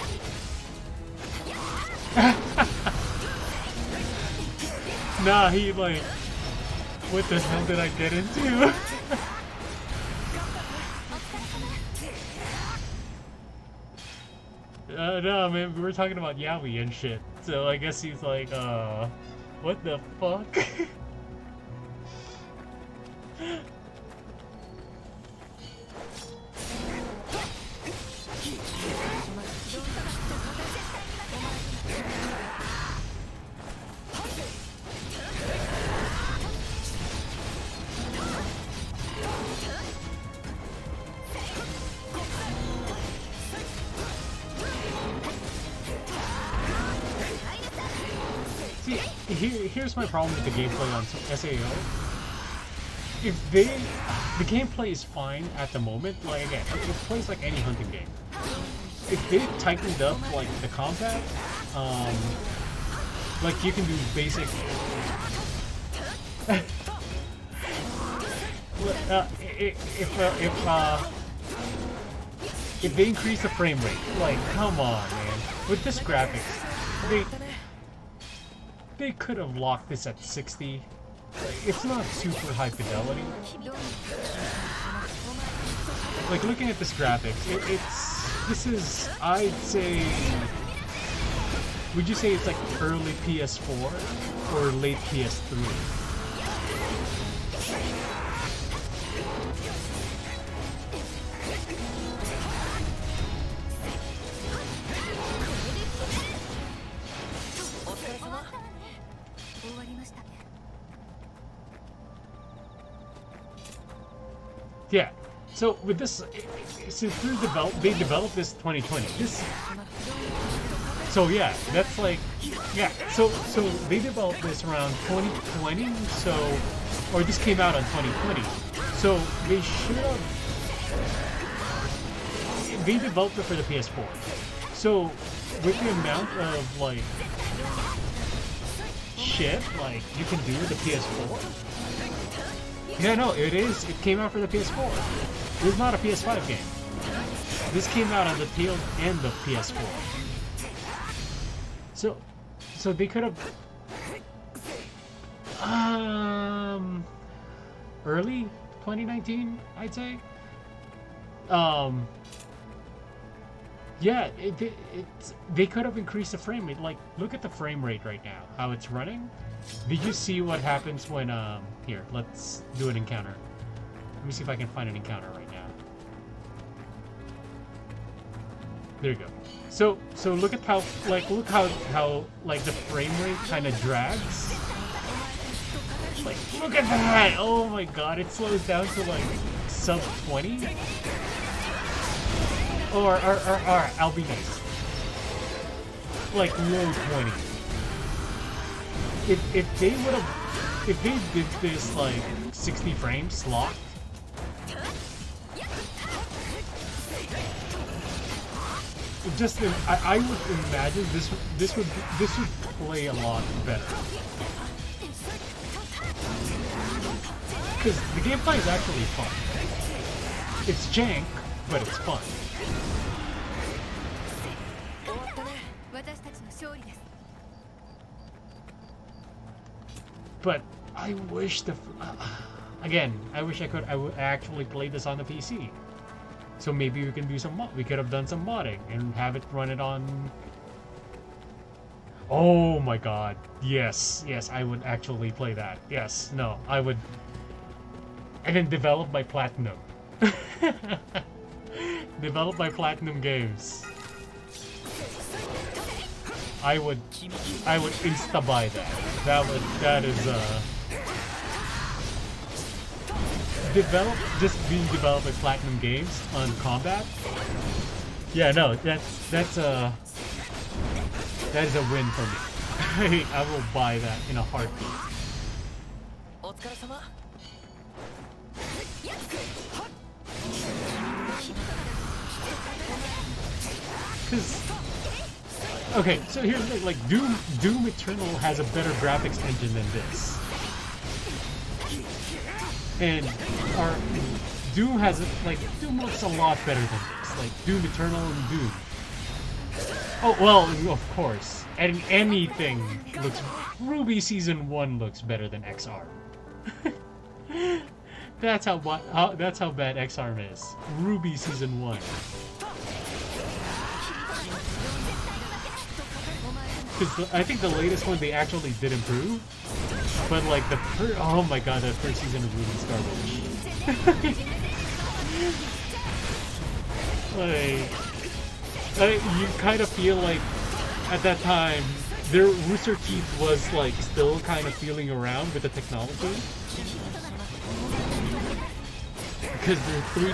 Nah, he like... What the hell did I get into? uh, no, man, we were talking about yaoi and shit. So I guess he's like, uh... What the fuck? See, here, here's my problem with the gameplay on S A O. If they... The gameplay is fine at the moment, like again, it plays like any hunting game. If they tightened up like the combat, um, like you can do basic... uh, if, uh, if, uh, if they increase the frame rate, like, come on, man. With this graphics, they... They could have locked this at sixty. It's not super high fidelity. Like, looking at this graphics, it, it's... This is, I'd say... Would you say it's like early P S four or late P S three? Yeah, so with this, since they developed, they developed this twenty twenty. This, so yeah, that's like, yeah. So so they developed this around twenty twenty. So, or this came out on twenty twenty. So they should have. They developed it for the P S four. So with the amount of like shit like you can do with the P S four. Yeah, no, it is. It came out for the P S four. It's not a P S five game. this came out on the tail end of P S four. So, so they could have um early twenty nineteen, I'd say. Um, yeah, it, it, it's they could have increased the frame rate. Like, look at the frame rate right now, how it's running. Did you see what happens when um? Here, let's do an encounter. Let me see if I can find an encounter right now. There you go. So, so look at how, like, look how, how, like, the frame rate kind of drags. Like, look at that! Oh my god, it slows down to, like, sub twenty? Or, or, or, or, I'll be nice. Like, low twenty. If, if they would have, if they did this, like, sixty frames locked, just I, I would imagine this this would this would play a lot better, because the gameplay is actually fun. It's jank, but it's fun. But I wish the uh, again I wish I could I would actually play this on the P C. So maybe we can do some mod. We could have done some modding and have it run it on. Oh my god. Yes. Yes, I would actually play that. Yes. No, I would. And then develop by Platinum. Develop by Platinum Games. I would. I would insta buy that. That would. That is uh. Develop just being developed by Platinum Games on combat. Yeah, no, that's that's a that is a win for me. I will buy that in a heartbeat. Cause okay, so here's the thing, like Doom Doom Eternal has a better graphics engine than this. And our Doom has a, like Doom looks a lot better than this. Like Doom Eternal and Doom. Oh well, of course. And anything looks. Ruby Season One looks better than X R. That's how, how that's how bad X R is. Ruby Season One. Because I think the latest one they actually did improve. But like the first, oh my god, that first season of Ruby's garbage. like, like, you kind of feel like at that time, their Rooster Teeth was like still kind of feeling around with the technology. Because they're three.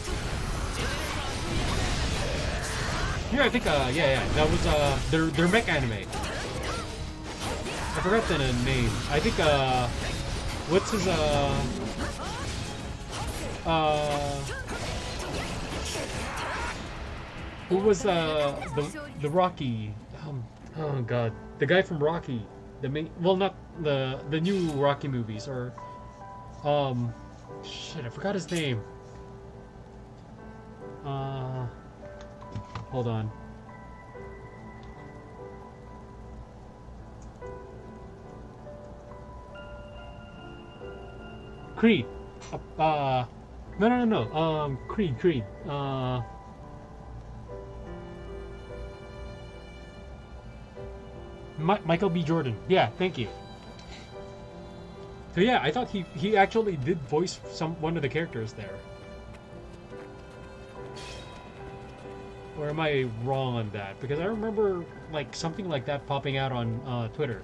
Here, I think, uh, yeah, yeah, that was uh, their their mech anime. I forgot the name. I think, uh, what's his, uh, uh, who was, uh, the, the Rocky, um, oh god, the guy from Rocky, the main, well, not the, the new Rocky movies, or, um, shit, I forgot his name. Uh, hold on. Creed. Uh, uh, no, no, no, no. Um, Creed, Creed. Uh, Mi Michael B. Jordan. Yeah, thank you. So yeah, I thought he he actually did voice some one of the characters there. Or am I wrong on that? Because I remember like something like that popping out on uh, Twitter.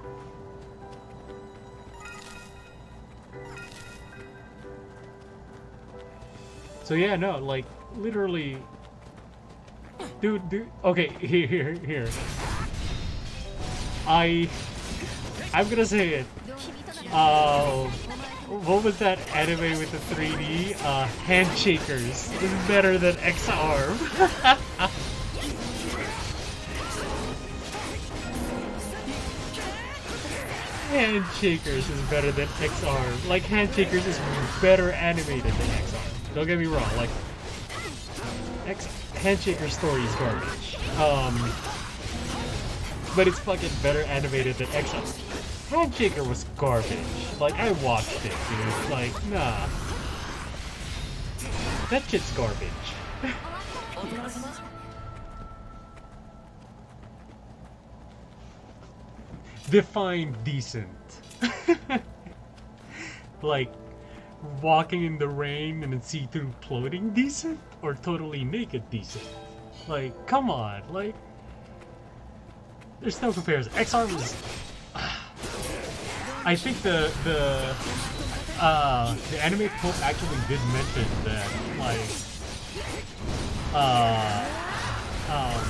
So yeah, no, like literally, dude, dude. Okay, here, here, here. I, I'm gonna say it. Uh, what was that anime with the three D? Uh, Handshakers is better than X R. Handshakers is better than X R. Like Handshakers is better animated than X R. Don't get me wrong, like X Handshaker story is garbage. Um, but it's fucking better animated than X R. Handshaker was garbage. Like, I watched it, dude. Like, nah. That shit's garbage. Define decent. Like, walking in the rain and see-through clothing decent? Or totally naked decent? Like, come on. Like, there's no comparison. X R was... I think the the uh, the anime Pope actually did mention that, like, uh, um,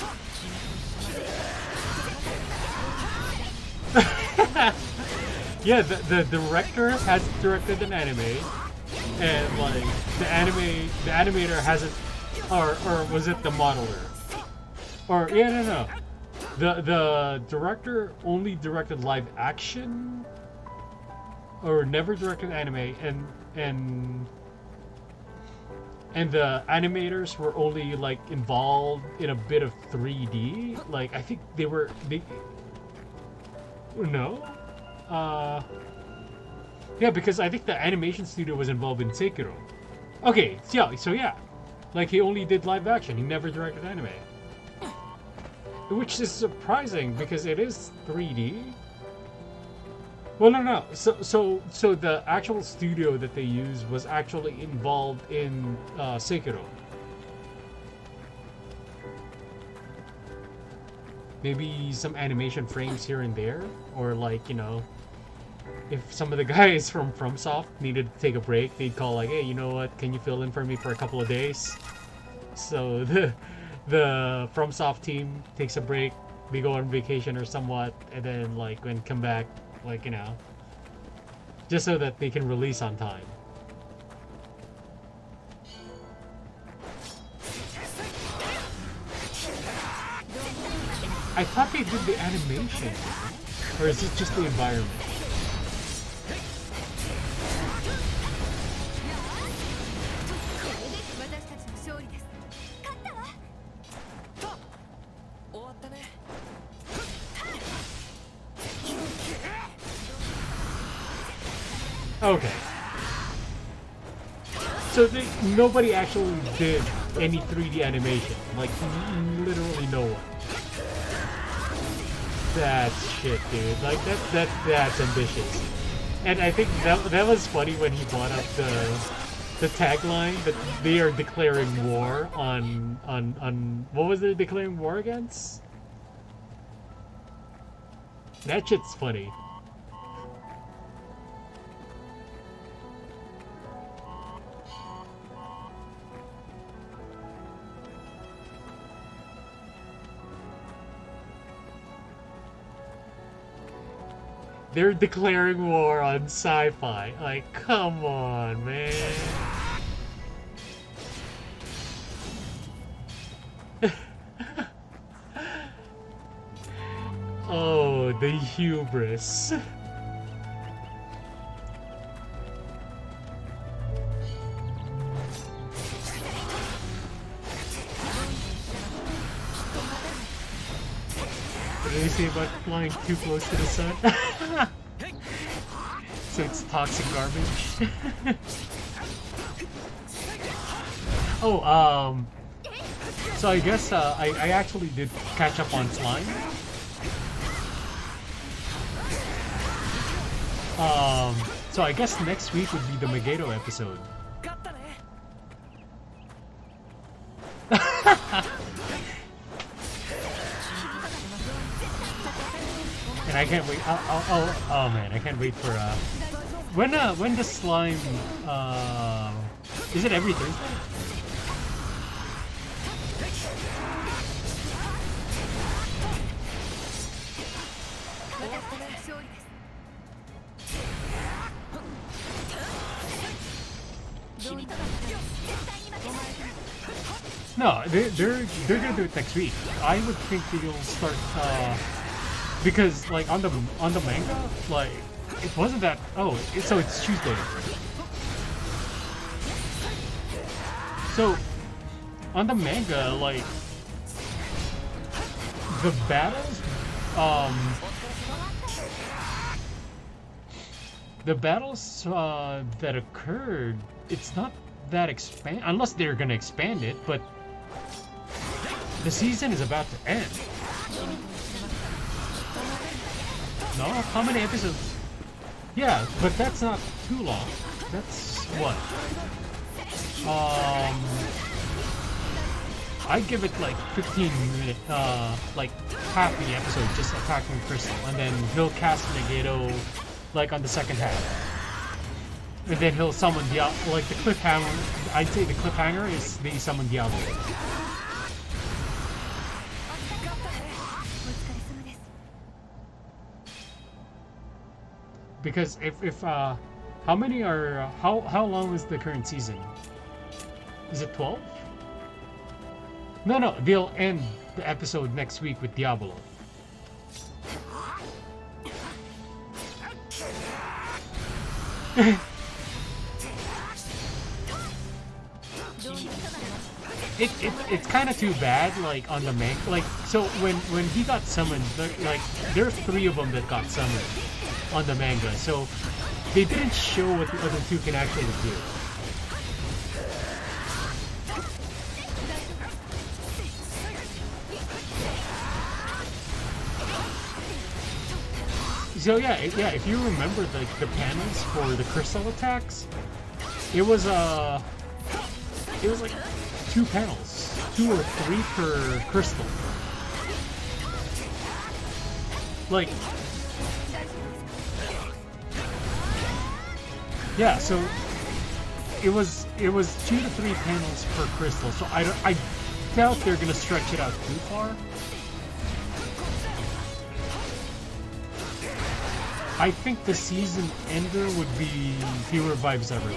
yeah, the the director has directed an anime, and like the anime the animator hasn't, or or was it the modeler? Or yeah, no, no. The the director only directed live action, or never directed anime, and and and the animators were only like involved in a bit of three D. Like, I think they were they no, uh, yeah, because I think the animation studio was involved in Sekiro. Okay, yeah, so yeah, like he only did live action. He never directed anime. Which is surprising because it is three D. Well, no, no. So, so, so the actual studio that they used was actually involved in uh, Sekiro. Maybe some animation frames here and there, or like, you know, if some of the guys from FromSoft needed to take a break, they'd call like, "Hey, you know what? Can you fill in for me for a couple of days?" So the. The FromSoft team takes a break, we go on vacation or somewhat, and then like when come back, like, you know, just so that they can release on time. I thought they did the animation, or is it just the environment? Okay. So they, nobody actually did any three D animation. Like, literally no one. That's shit, dude. Like, that, that, that's ambitious. And I think that, that was funny when he brought up the the tagline that they are declaring war on, on, on... What was they declaring war against? That shit's funny. They're declaring war on sci-fi. Like, come on, man. Oh, the hubris. What did they say about flying too close to the sun? So it's toxic garbage. Oh, um... So I guess uh, I, I actually did catch up on Slime. Um, so I guess next week would be the Megado episode. And I can't wait. Oh, oh, oh, oh man, I can't wait for uh, when uh, when the slime uh, is it every Thursday? No, they're they're they're gonna do it next week. I would think they'll start. Uh, Because like on the on the manga, like it wasn't that. Oh, it, so it's Tuesday. So on the manga, like the battles, um, the battles uh, that occurred, it's not that expand unless they're gonna expand it, but the season is about to end. No, how many episodes? Yeah, but that's not too long. That's what? Um, I give it like fifteen minutes, uh, like half the episode just attacking Crystal, and then he'll cast Negado like on the second half. And then he'll summon Diablo, like the cliffhanger, I'd say the cliffhanger is they summon Diablo. Because if, if uh, how many are, uh, how, how long is the current season? Is it twelve? No, no, they'll end the episode next week with Diablo. It, it it's kind of too bad, like on the manga. Like, so when when he got summoned, like there's three of them that got summoned on the manga. So they didn't show what the other two can actually do. So yeah, yeah. If you remember, like the panels for the crystal attacks, it was uh, it was like two panels, two or three per crystal. Like, yeah. So it was it was two to three panels per crystal. So I don't, I doubt they're gonna stretch it out too far. I think the season ender would be fewer vibes everywhere.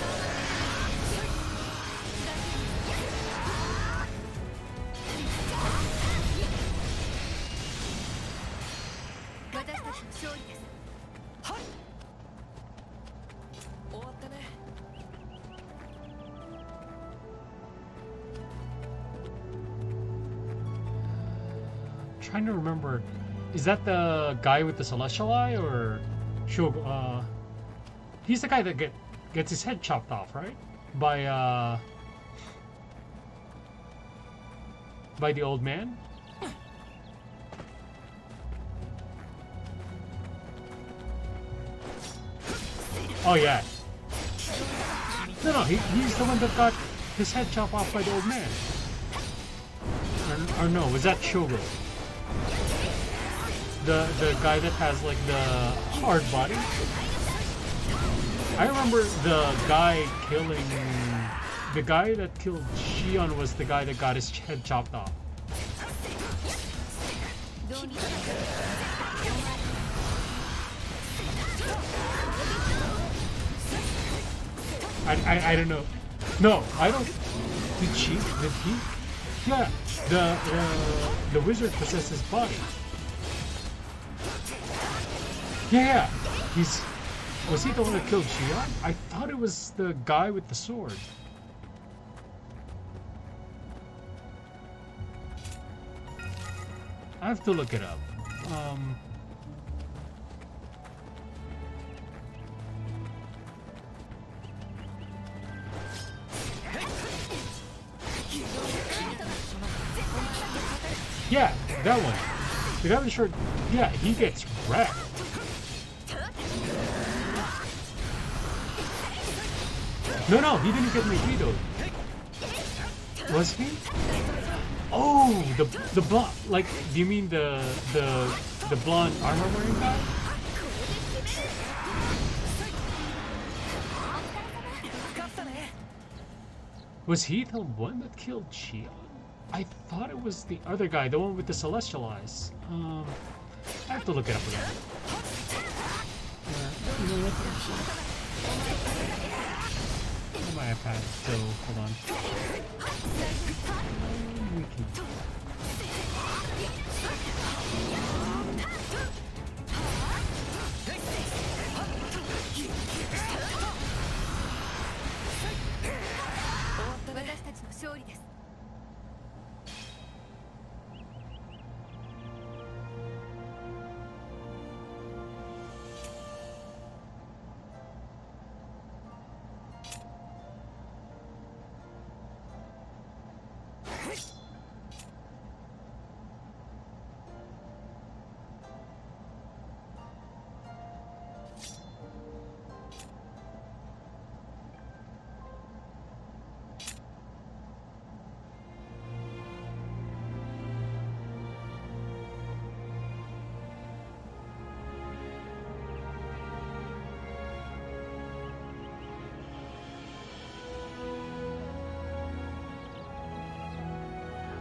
Trying to remember, is that the guy with the celestial eye or Shogo? Uh, he's the guy that get gets his head chopped off, right? By uh, by the old man. Oh yeah. No, no, he, he's the one that got his head chopped off by the old man. Or, or no, was that Shogo? The the guy that has like the hard body. I remember the guy killing the guy that killed Shion was the guy that got his head chopped off. I, I, I don't know. No, I don't. Did she? Did he? Yeah, the the, the wizard possessed his body. Yeah, yeah, he's. Was he the one that killed Shion? I thought it was the guy with the sword. I have to look it up. Um. Yeah, that one. The guy with the short. Yeah, he gets wrecked. No, no, he didn't get Megiddo. Was he? Oh, the the blonde. Like, do you mean the the the blonde armor wearing guy? Was he the one that killed Shion? I thought it was the other guy, the one with the celestial eyes. Um, I have to look it up again. Uh, you know what? My iPad, so hold on. Um, we can...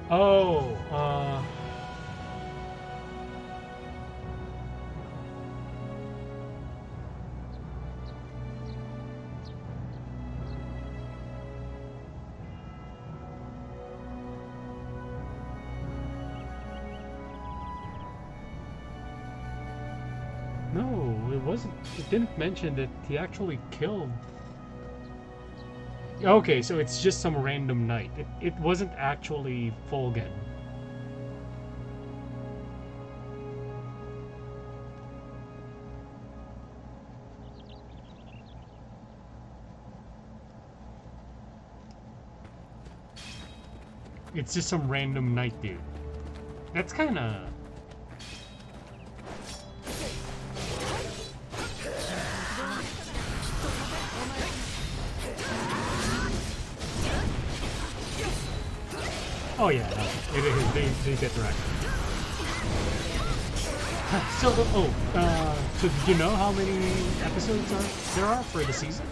Oh, uh... No, it wasn't. It didn't mention that he actually killed. Okay, so it's just some random knight. It, it wasn't actually Fulgen. It's just some random knight dude. That's kind of... Oh yeah, no, it is. They, they get wrecked. So, oh, uh, so did you know how many episodes are there are for the season?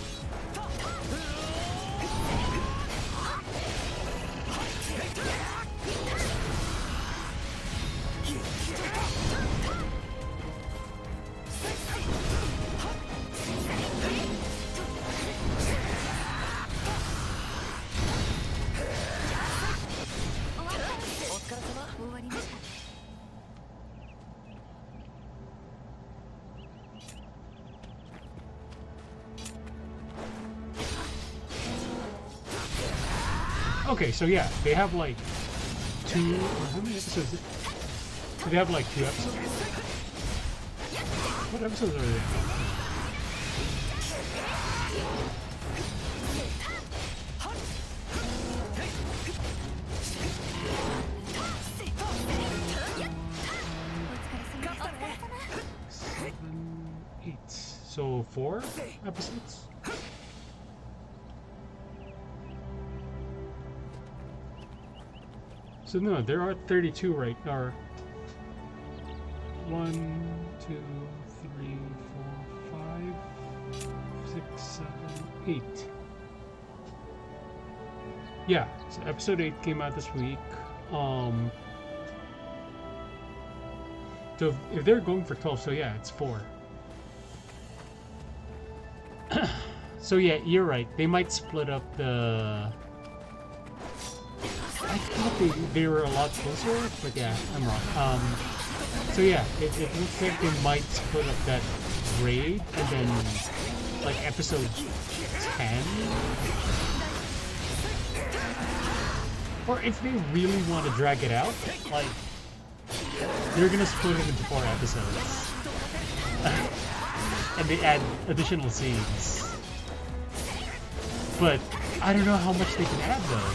Okay, so yeah, they have like two. How many episodes? Do they have like two episodes? What episodes are they? Seven, eight. So four episodes? So no, there are thirty-two right now. One, two, three, four, five, six, seven, eight. Yeah, so episode eight came out this week. Um, so if they're going for twelve, so yeah, it's four. So yeah, you're right. They might split up the... I thought they, they were a lot closer, but yeah, I'm wrong. Um, so yeah, it, it looks like they might split up that raid, and then, like, episode ten? Or if they really want to drag it out, like, they're gonna split it into four episodes. And they add additional scenes. But, I don't know how much they can add, though.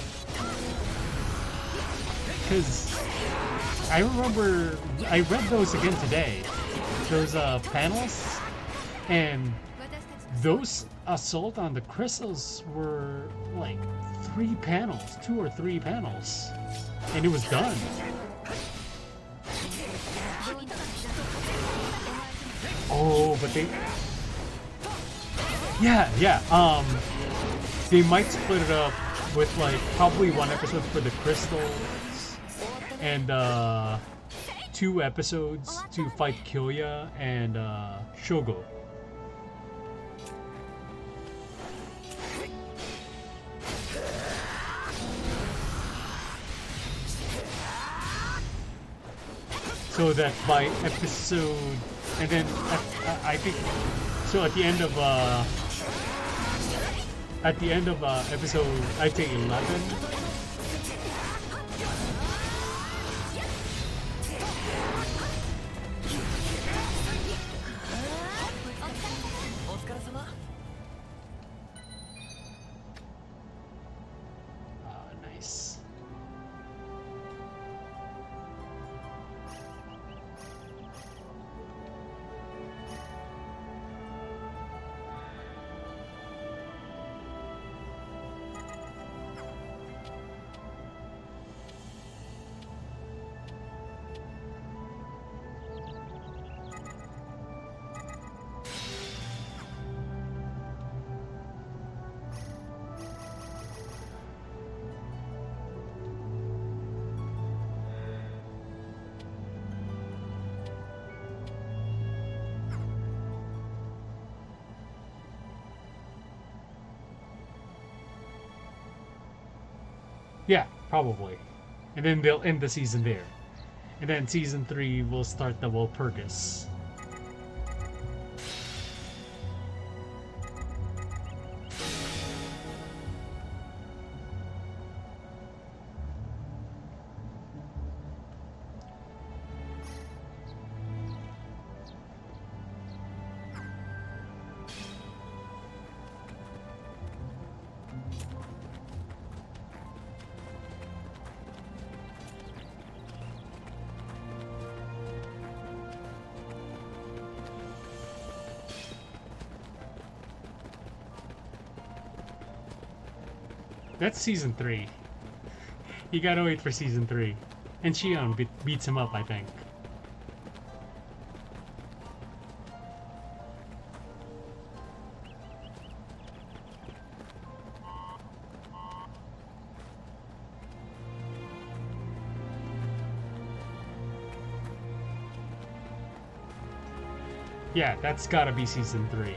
Because I remember I read those again today, those uh, panels, and those assault on the crystals were like three panels, two or three panels, and it was done. Oh, but they, yeah, yeah, um, they might split it up with like probably one episode for the crystals. And uh, two episodes to fight Kyoya and uh, Shogo. So that by episode, and then uh, I think, so at the end of uh, at the end of uh, episode, I think eleven. Yeah, probably. And then they'll end the season there. And then season three will start the Walpurgis. That's season three. You gotta wait for season three. And Shion be beats him up, I think. Yeah, that's gotta be season three.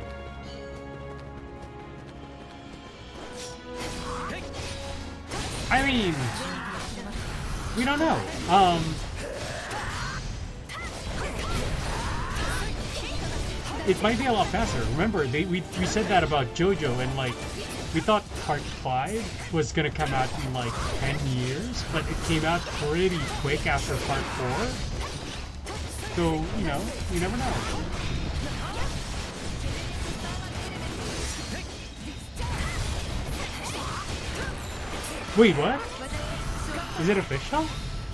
I mean, we don't know. Um, it might be a lot faster. Remember, they we we said that about JoJo, and like, we thought part five was gonna come out in like ten years, but it came out pretty quick after part four. So you know, you never know. Wait, what? Is it official?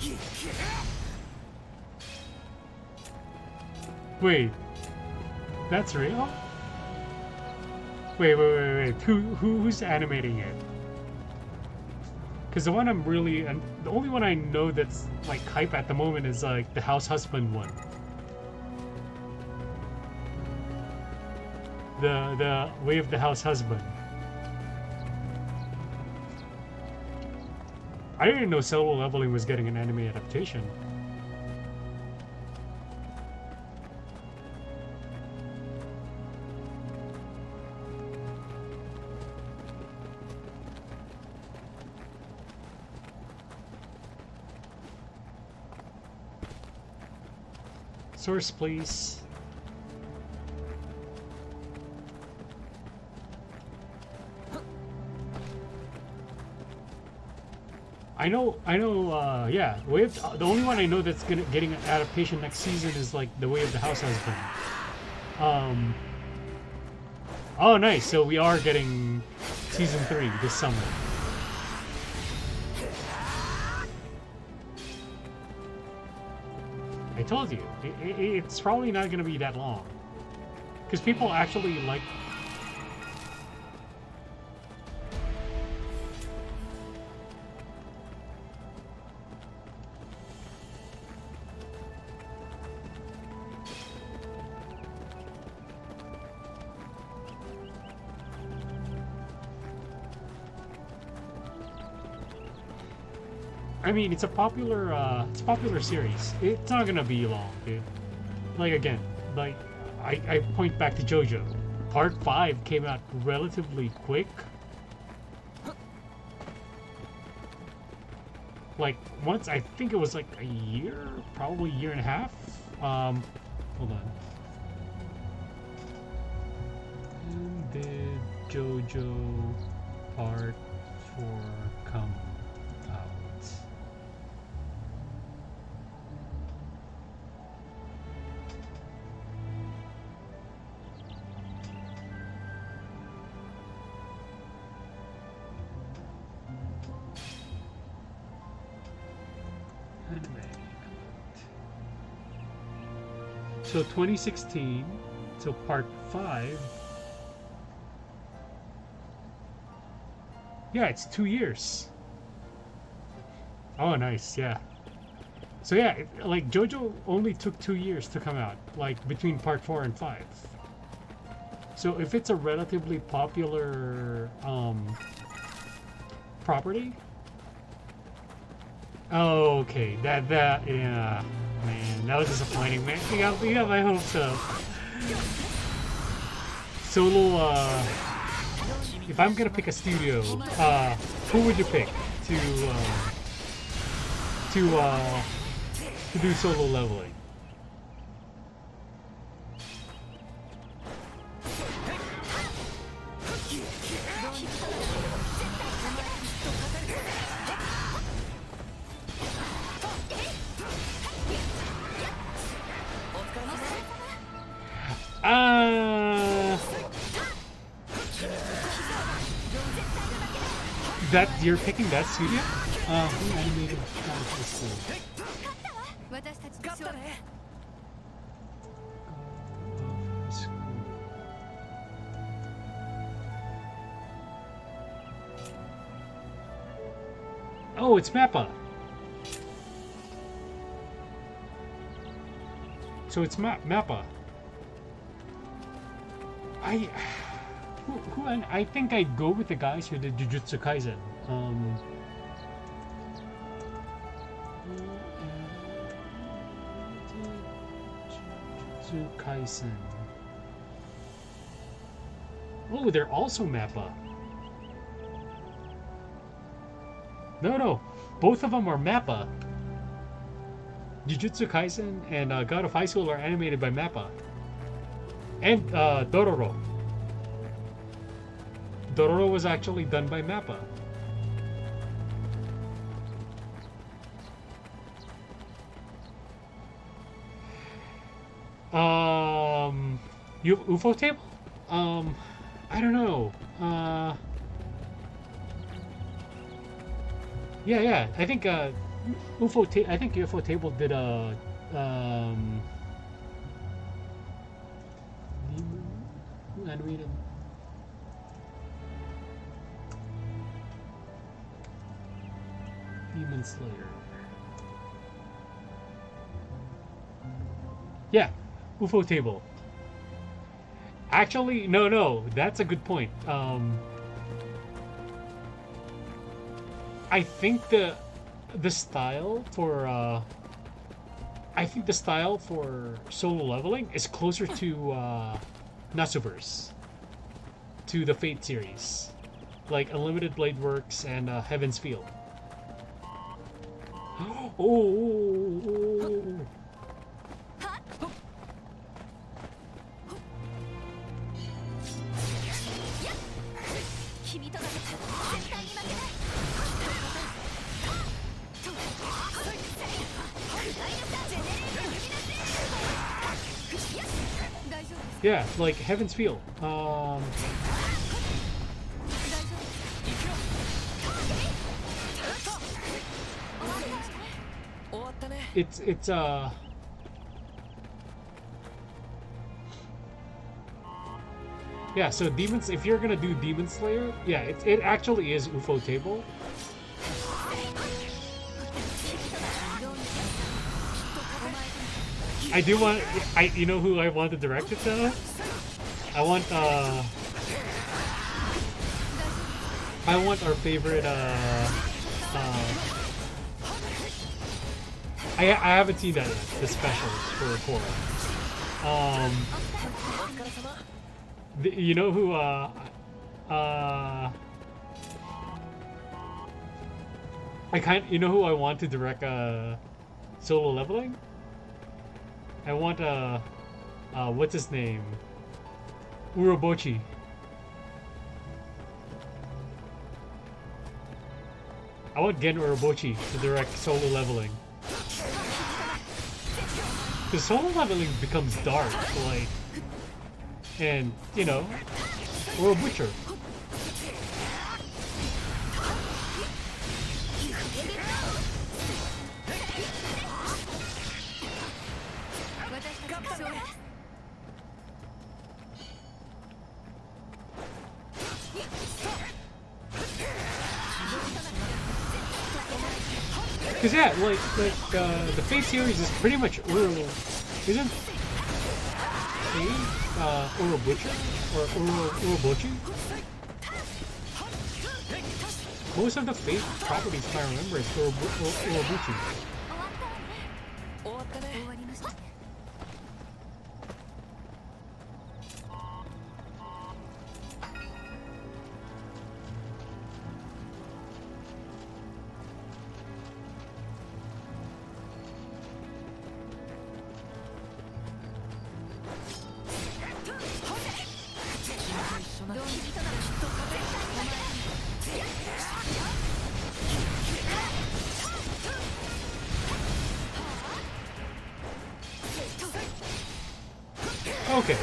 Wait, that's real? Wait, wait, wait, wait. Who, who who's animating it? Because the one I'm really, and the only one I know that's like hype at the moment is like the House Husband one. The the Way of the House Husband. I didn't know Solo Leveling was getting an anime adaptation. Source, please. I know, I know, uh, yeah, Way of, uh, the only one I know that's gonna getting an adaptation next season is like the Way of the House Husband. Um, oh nice, so we are getting season three this summer. I told you, it, it, it's probably not gonna be that long. Because people actually like... I mean, it's a popular, uh, it's a popular series. It's not gonna be long, dude. Like, again, like, I, I point back to JoJo. Part five came out relatively quick. Like, once, I think it was like a year, probably a year and a half. Um, hold on. When did JoJo Part four come out? So twenty sixteen, so part five. Yeah, it's two years. Oh, nice, yeah. So yeah, it, like JoJo only took two years to come out, like between part four and five. So if it's a relatively popular um, property. Oh, okay, that, that, yeah. Man, that was disappointing, man. You got, you got my hopes up. Solo, uh... if I'm gonna pick a studio, uh, who would you pick? to uh, to uh, to do solo leveling. Uh, that you're picking that studio? Uh, who animated God of High School? 私たちの勝利 Oh, it's Mappa. So it's Ma Mappa. I, who, who, I think I'd go with the guys who did Jujutsu Kaisen. Um, Jujutsu Kaisen. Oh, they're also Mappa. No, no, both of them are Mappa. Jujutsu Kaisen and uh, God of High School are animated by Mappa. And uh, Dororo. Dororo was actually done by Mappa. Um, U UFO table? Um, I don't know. Uh, yeah, yeah. I think uh, UFO. Ta I think U F O table did a. Um, Who animated? Demon Slayer. Yeah, U F O table. Actually, no, no, that's a good point. Um, I think the the style for uh, I think the style for solo leveling is closer to uh, Natsuverse, to the Fate series, like Unlimited Blade Works and uh, Heaven's Field. Oh, oh, oh, oh. 君とだけ絶対に負けない Yeah, like Heaven's Field. Um, it's it's uh. Yeah, so demons. If you're gonna do Demon Slayer, yeah, it it actually is U F O table. I do want. I you know who I want to direct it to? I want uh. I want our favorite uh. uh I I haven't seen that yet, the specials for Korra. Um. The, you know who uh. Uh. I kind. You know who I want to direct uh. Solo leveling? I want uh, uh, what's his name? Urobochi. I want Gen Urobochi to direct solo leveling. Because solo leveling becomes dark, like, and you know, or a butcher. Because yeah, like like uh, the Fate series is pretty much Uro, isn't Fate uh, Uro Butcher or Uro Urobochi? Most of the Fate properties, if I remember, is Uro Urobochi. Okay.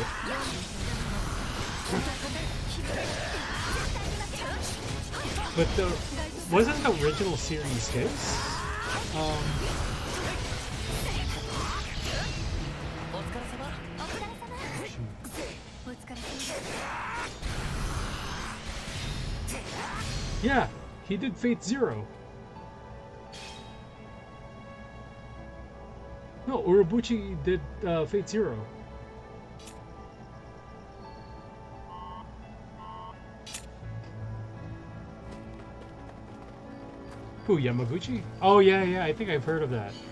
But the wasn't the original series his? Um, yeah, he did Fate Zero. No, Urobuchi did uh, Fate Zero. Who, Yamaguchi? Oh yeah, yeah, I think I've heard of that.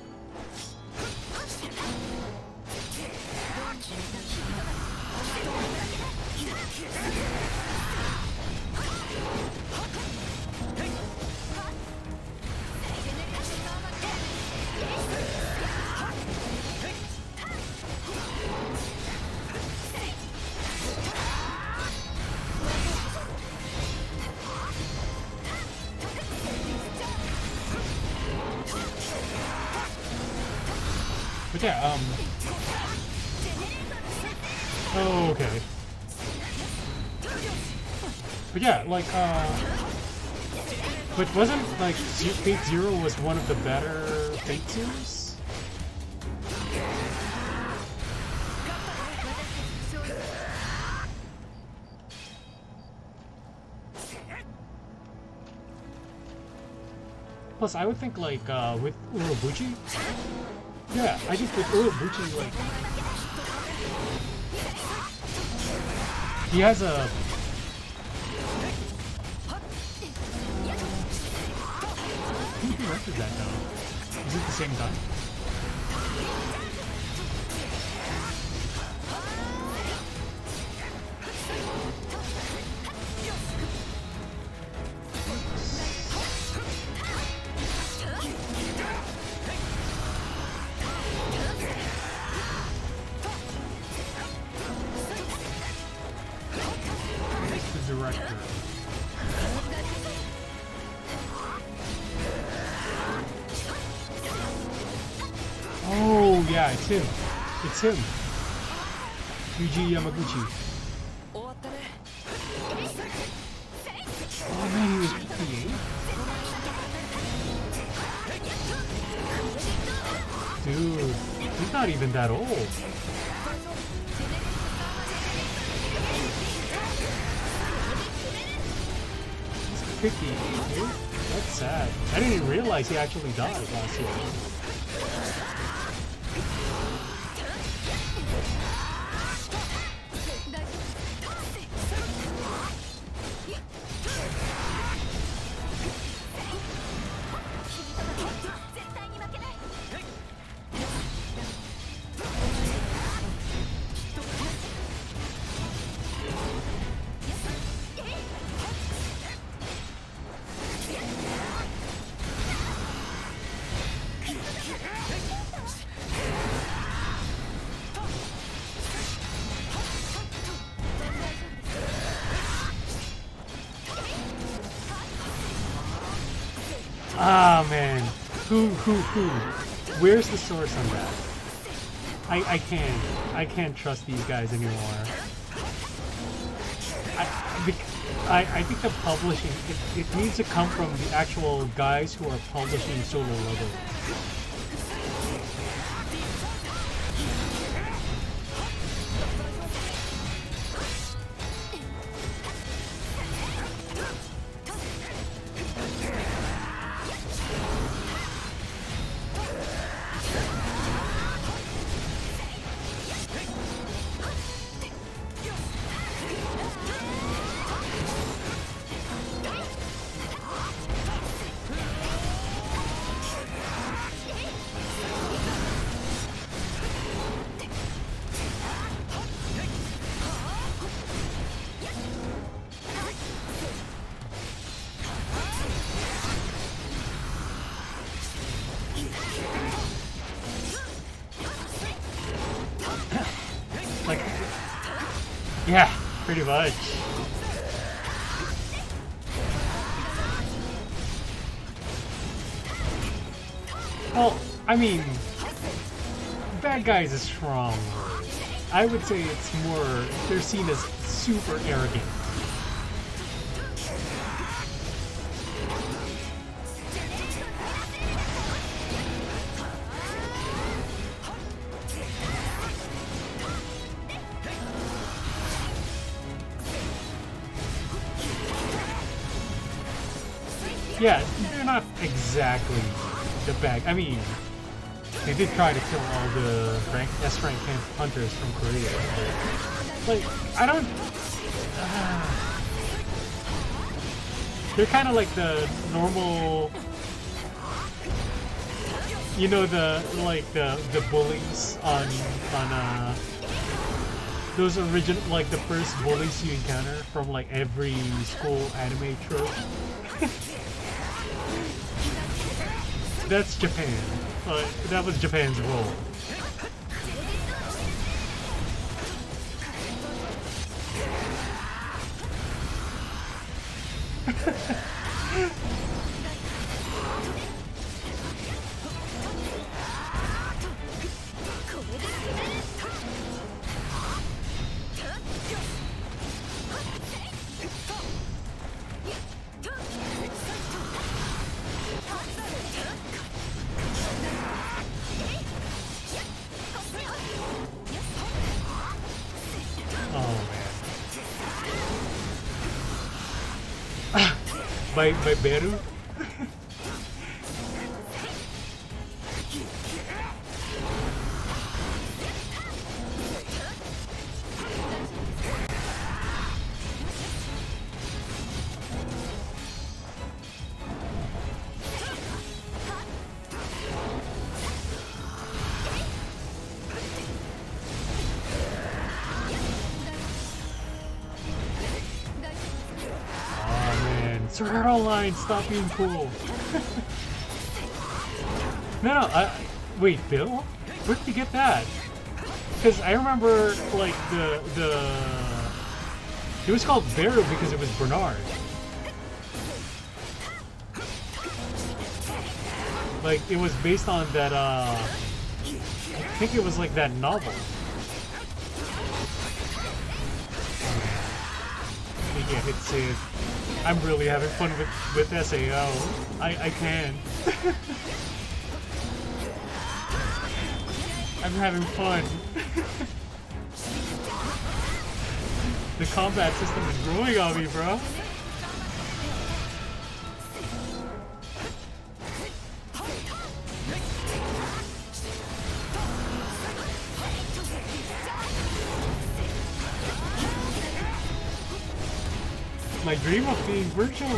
But yeah, um... oh, okay. But yeah, like, uh... but wasn't, like, Fate Zero was one of the better Fate series? Plus, I would think, like, uh, with Urobuchi, yeah, I think with Urobuchi, like, he has a... Who directed that, though? Is it the same guy? Oh yeah, it's him. It's him. Yuji Yamaguchi. Oh man, he was fifty-eight? Dude, he's not even that old. He's fifty-eight, dude. That's sad. I didn't even realize he actually died last year. Ah man, who, who, who? Where's the source on that? I, I can't, I can't trust these guys anymore. I, I, I think the publishing, it, it needs to come from the actual guys who are publishing Solo Level. Like, yeah, pretty much. Well, I mean, bad guys is strong word. I would say it's more, they're seen as super arrogant. Yeah, they're not exactly the bad. I mean, they did try to kill all the rank, S rank hunters from Korea, but like, I don't. Uh, they're kind of like the normal, you know, the like the the bullies on on uh those original, like the first bullies you encounter from like every school anime trope. That's Japan. Uh, that was Japan's role. By, by Beru? Sword Art Online, stop being cool. no, no, I, wait, Bill? Where'd you get that? Because I remember, like, the, the... It was called Beru because it was Bernard. Like, it was based on that, uh... I think it was like that novel. Yeah, it's it. I'm really having fun with, with S A O. I, I can. I'm having fun. The combat system is growing on me, bro. My dream of being virtual.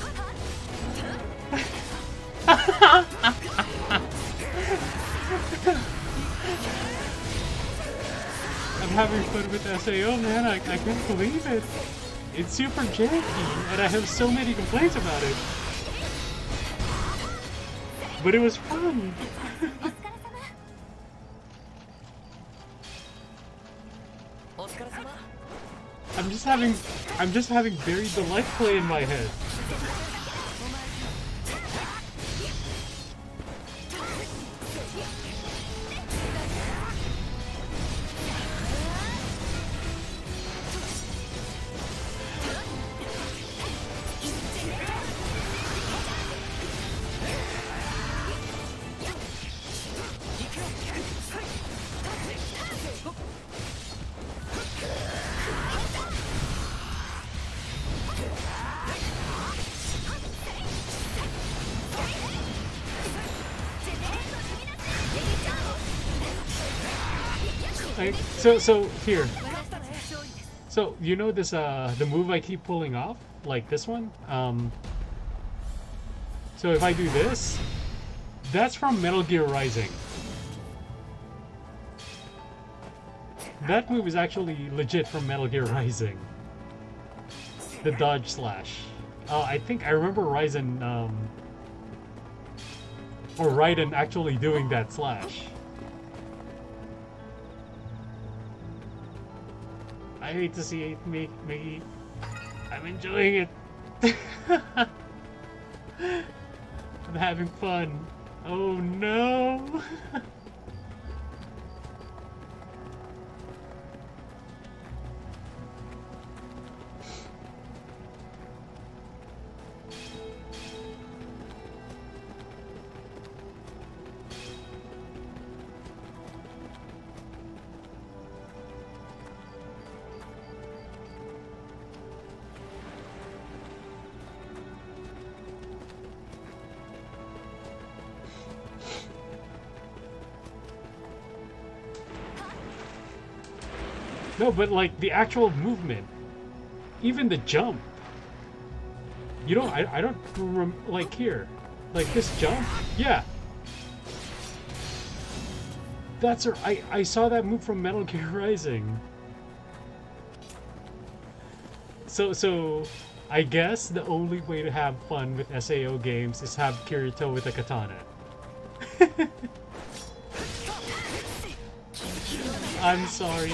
I'm having fun with S A O, man. I, I can't believe it. It's super janky, and I have so many complaints about it. But it was fun. I'm just having, I'm just having Buried the Light play in my head. Like, so, so here. So you know this, uh, the move I keep pulling off, like this one. Um, so if I do this, that's from Metal Gear Rising. That move is actually legit from Metal Gear Rising. The dodge slash. Uh, I think I remember Ryzen, um, or Raiden actually doing that slash. I hate to see it make me. I'm enjoying it. I'm having fun. Oh no! No, but like the actual movement, even the jump. You don't. I. I don't rem like here, like this jump. Yeah. That's her. I. I saw that move from Metal Gear Rising. So so, I guess the only way to have fun with S A O games is have Kirito with a katana. I'm sorry.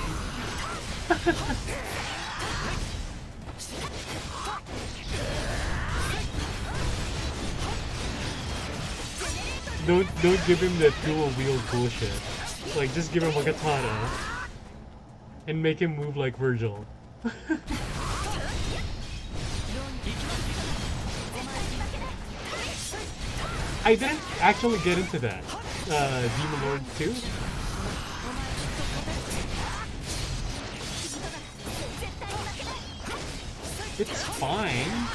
don't don't give him that dual wield bullshit. Like just give him a katana and make him move like Virgil. I didn't actually get into that. Uh, Demon Lord two? It's fine.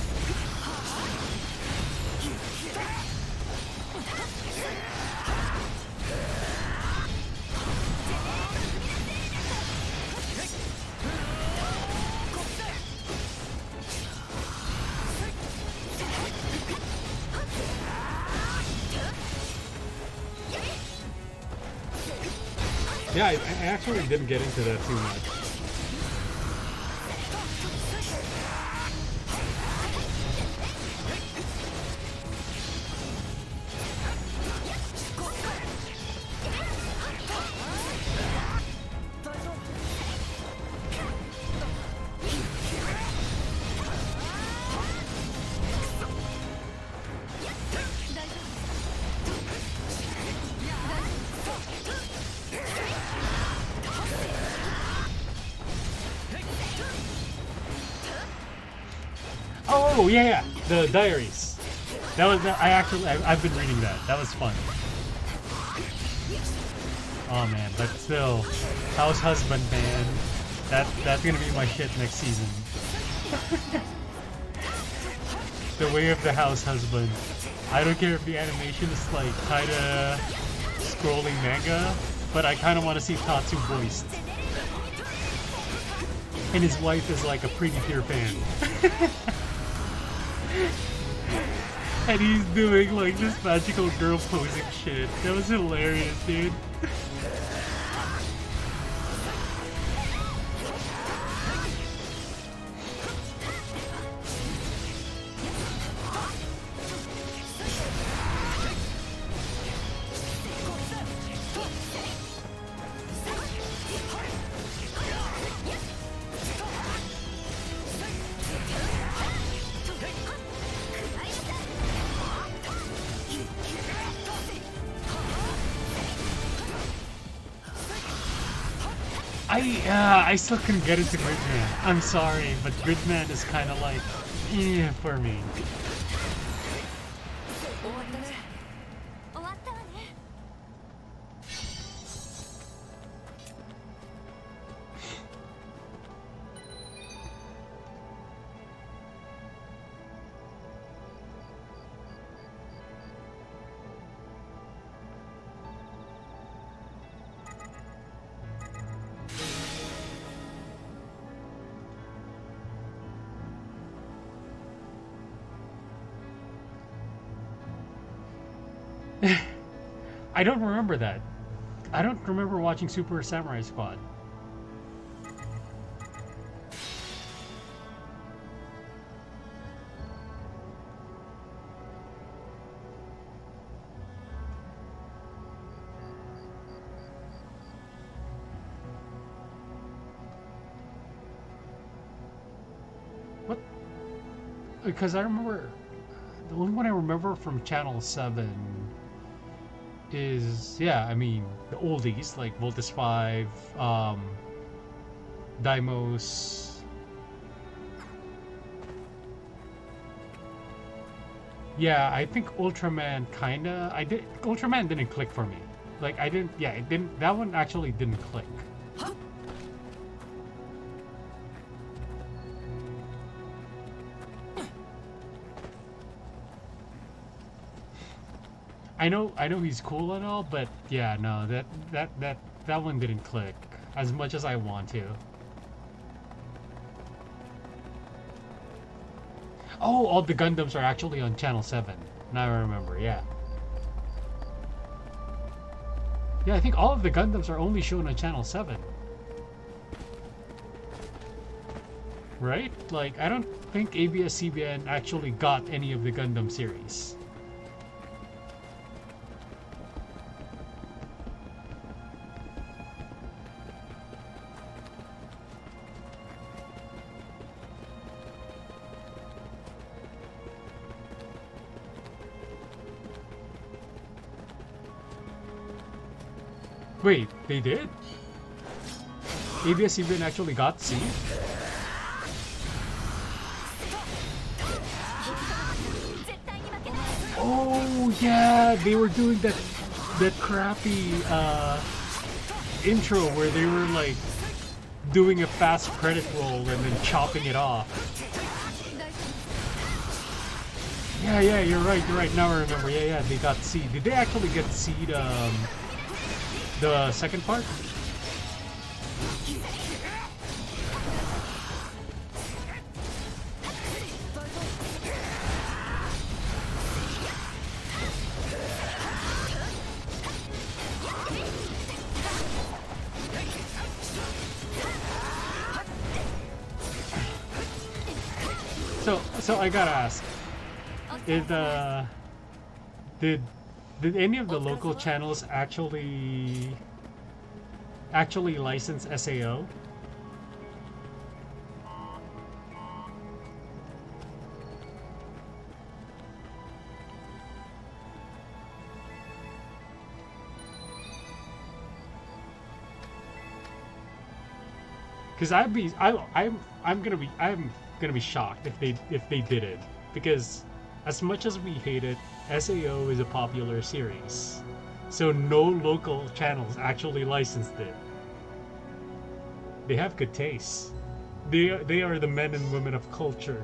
Yeah, I, I actually didn't get into that too much. Oh yeah, yeah, the diaries. That was I actually I, I've been reading that. That was fun. Oh man, but still, House Husband, man, that that's gonna be my shit next season. The Way of the House Husband. I don't care if the animation is like kinda scrolling manga, but I kinda want to see Tatsu voiced. And his wife is like a Pretty Cure fan. And he's doing like this magical girl posing shit. That was hilarious, dude. I uh, I still couldn't get into Gridman. I'm sorry, but Gridman is kind of like, eh, for me. I don't remember that. I don't remember watching Super Samurai Squad. What? Because I remember... The only one I remember from Channel seven is, yeah, I mean, the oldies like Voltus five, um, Deimos. Yeah, I think Ultraman kinda. I did. Ultraman didn't click for me. Like I didn't. Yeah, it didn't. That one actually didn't click. I know, I know he's cool and all, but yeah, no, that that that that one didn't click as much as I want to. Oh, all the Gundams are actually on Channel seven. Now I remember, yeah. Yeah, I think all of the Gundams are only shown on Channel seven. Right? Like, I don't think A B S C B N actually got any of the Gundam series. Wait, they did? A B S C B N actually got C? Oh yeah, they were doing that that crappy uh, intro where they were like doing a fast credit roll and then chopping it off. Yeah, yeah, you're right, you're right. Now I remember. Yeah, yeah, they got C. Did they actually get C'd um, the second part? So, so I gotta ask, did uh, did did any of the local channels actually actually license S A O? Because I'd be, I, I'm, I'm gonna be, I'm gonna be shocked if they, if they did it. Because as much as we hate it, S A O is a popular series, so no local channels actually licensed it. They have good taste. They, they are the men and women of culture.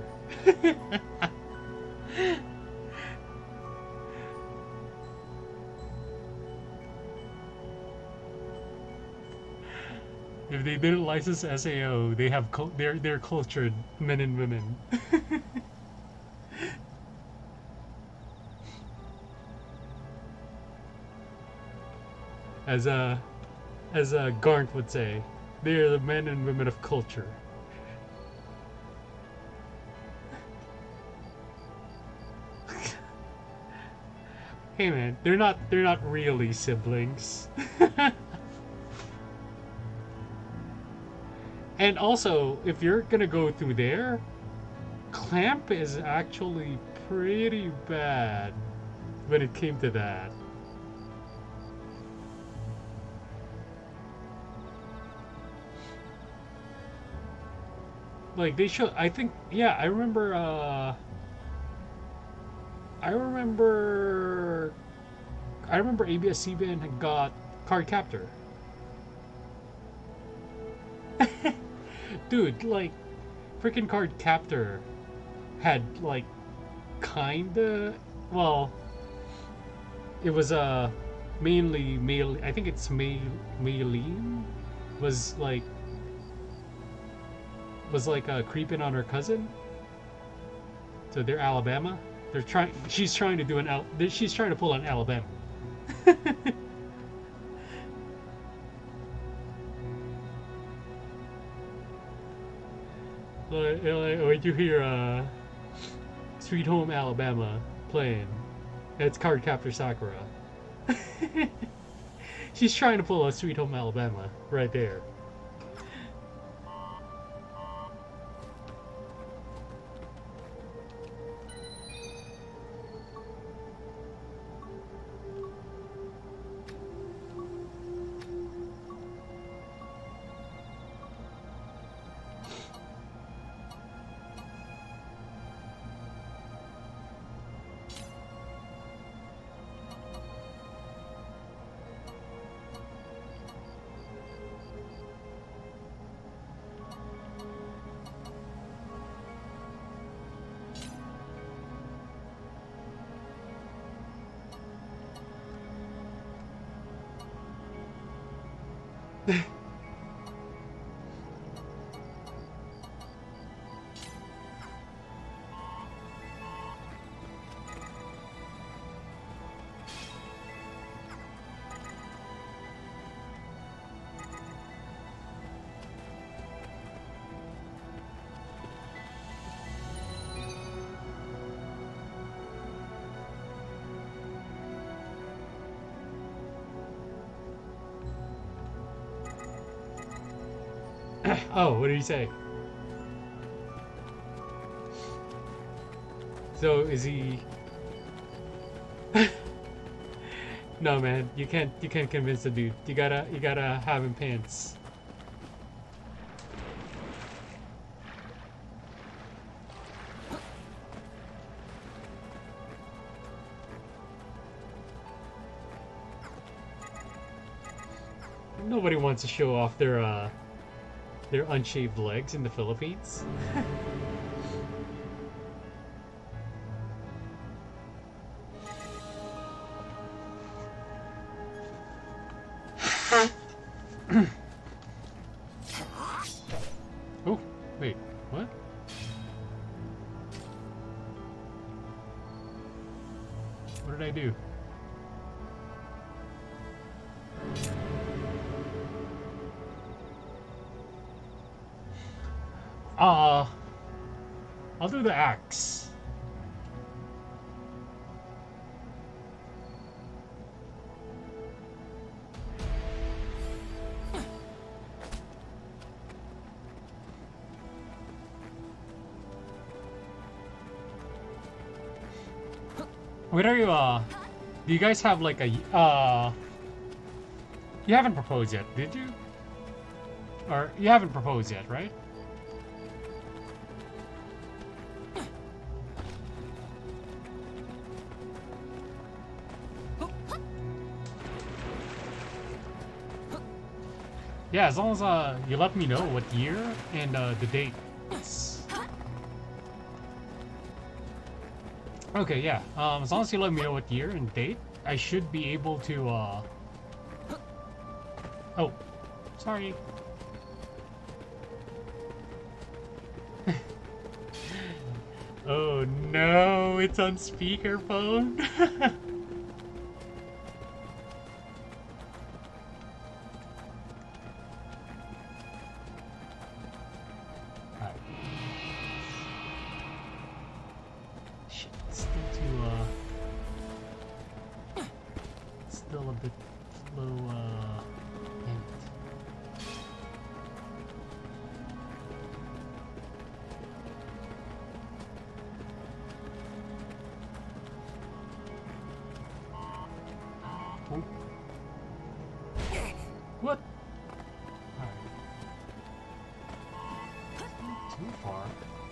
If they didn't license S A O, they have they're they're cultured men and women. As a as a Garnt would say, they are the men and women of culture. Hey man, they're not they're not really siblings. And also, if you're gonna go through there, Clamp is actually pretty bad when it came to that. Like they show, I think, yeah, I remember, uh, I remember, I remember A B S C B N had got Card Captor. Dude, like, freaking Card Captor had, like, kinda, well, it was, uh, mainly male, I think it's male, Maylene was, like, was, like, uh, creeping on her cousin. So they're Alabama. They're trying, she's trying to do an, Al, she's trying to pull on Alabama. Like, like, when you hear uh, Sweet Home Alabama playing, it's Card Captor Sakura. She's trying to pull a Sweet Home Alabama right there. Oh, what did he say? So is he? No, man, you can't. You can't convince the dude. You gotta. You gotta have him pants. Nobody wants to show off their uh, their unshaved legs in the Philippines. Oh, wait, what? What did I do? Uh, I'll do the axe. What are you, uh, do you guys have like a, uh, you haven't proposed yet, did you? Or, you haven't proposed yet, right? Yeah, as long as uh, you let me know what year and uh, the date. Okay, yeah. Um, as long as you let me know what year and date, I should be able to. Uh... Oh, sorry. Oh no, it's on speakerphone. What? Alright. Not too far.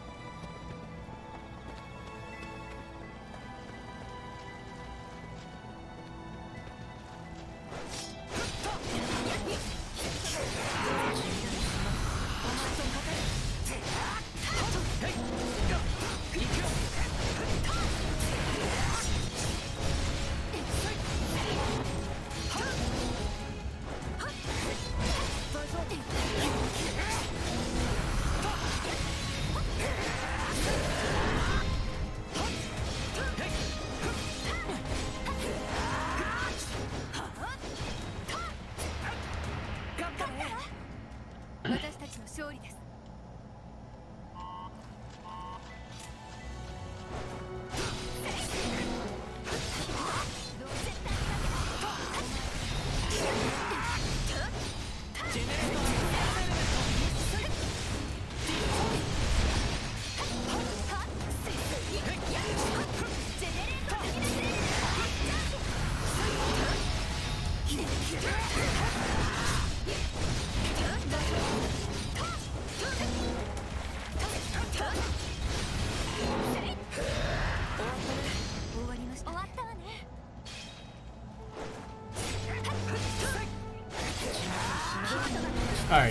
Alright.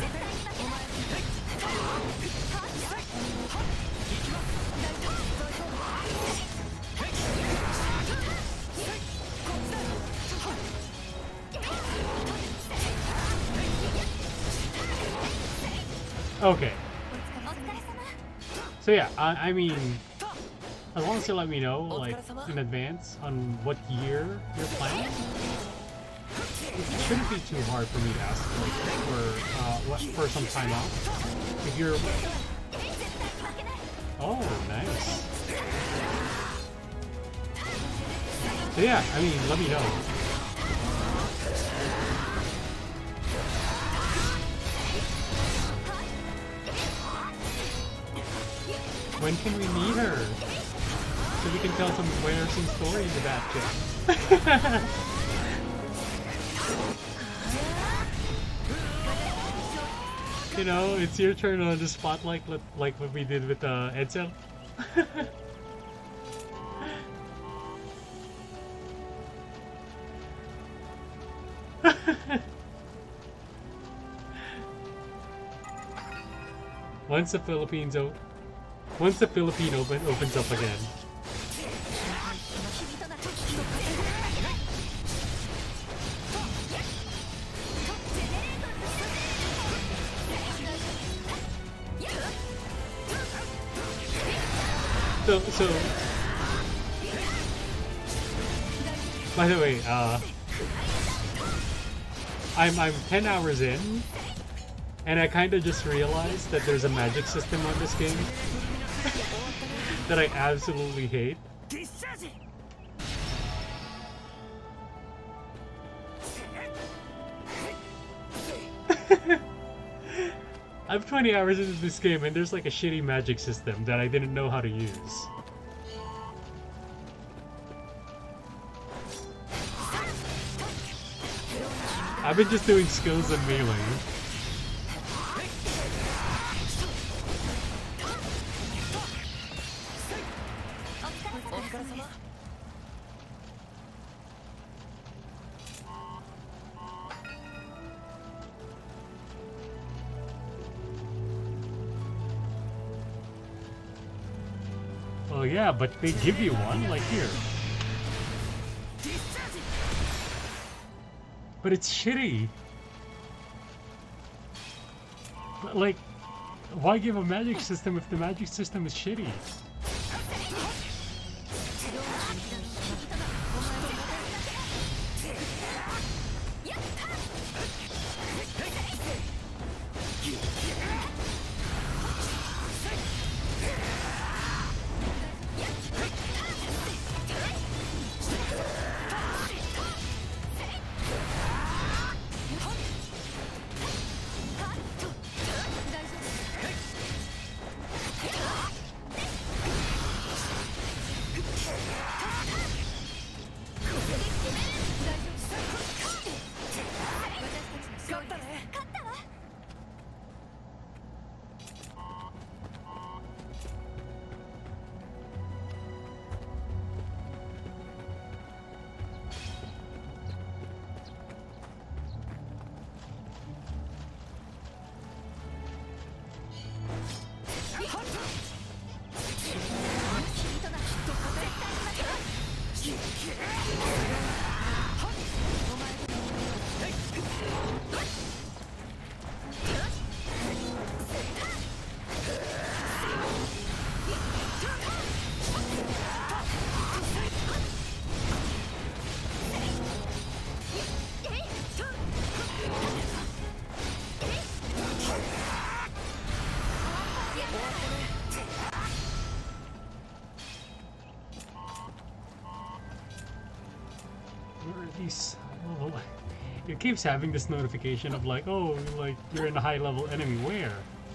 Okay. So yeah, I, I mean, as long as you let me know, like, in advance on what year you're planning, it shouldn't be too hard for me to ask, like, for, uh, what, for some time off. If you're... Oh, nice. So yeah, I mean, let me know. When can we meet her? So we can tell some embarrassing stories about you. You know, it's your turn on the spotlight, like what we did with uh, Edsel. Once the Philippines o once the Philippine open opens up again. So, so, by the way, uh, I'm, I'm ten hours in, and I kind of just realized that there's a magic system on this game that I absolutely hate. I'm twenty hours into this game and there's like a shitty magic system that I didn't know how to use. I've been just doing skills and melee. Oh yeah, but they give you one, like here. But it's shitty. But like, why give a magic system if the magic system is shitty? It keeps having this notification of like, oh, like you're in a high level enemy. Where?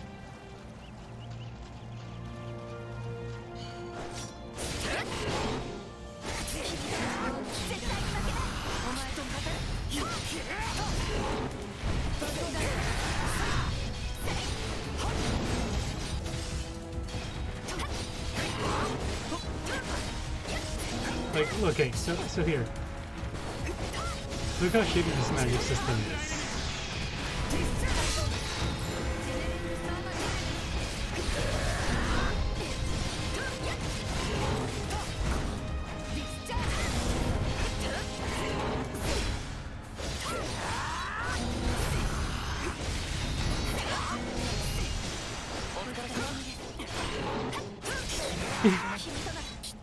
Like, okay, so so here. Look how shitty this magic system is.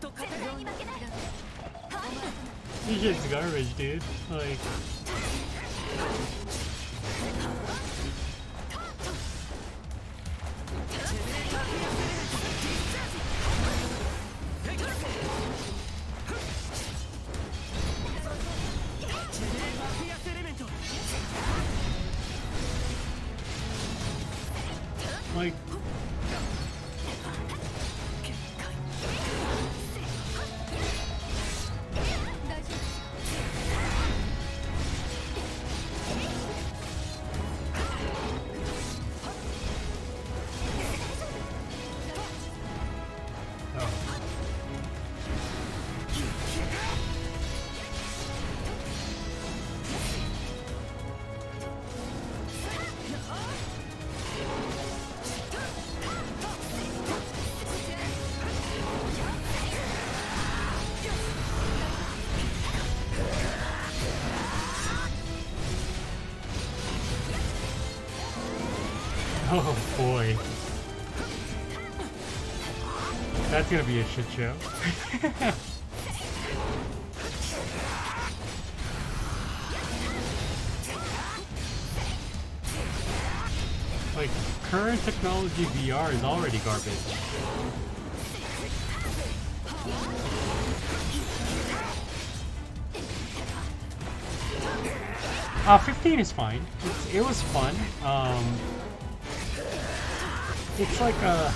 This shit's garbage, dude. Like. Like. Oh boy. That's gonna be a shit show. Like, current technology V R is already garbage. Uh, fifteen is fine. It's, it was fun. Um, it's like a...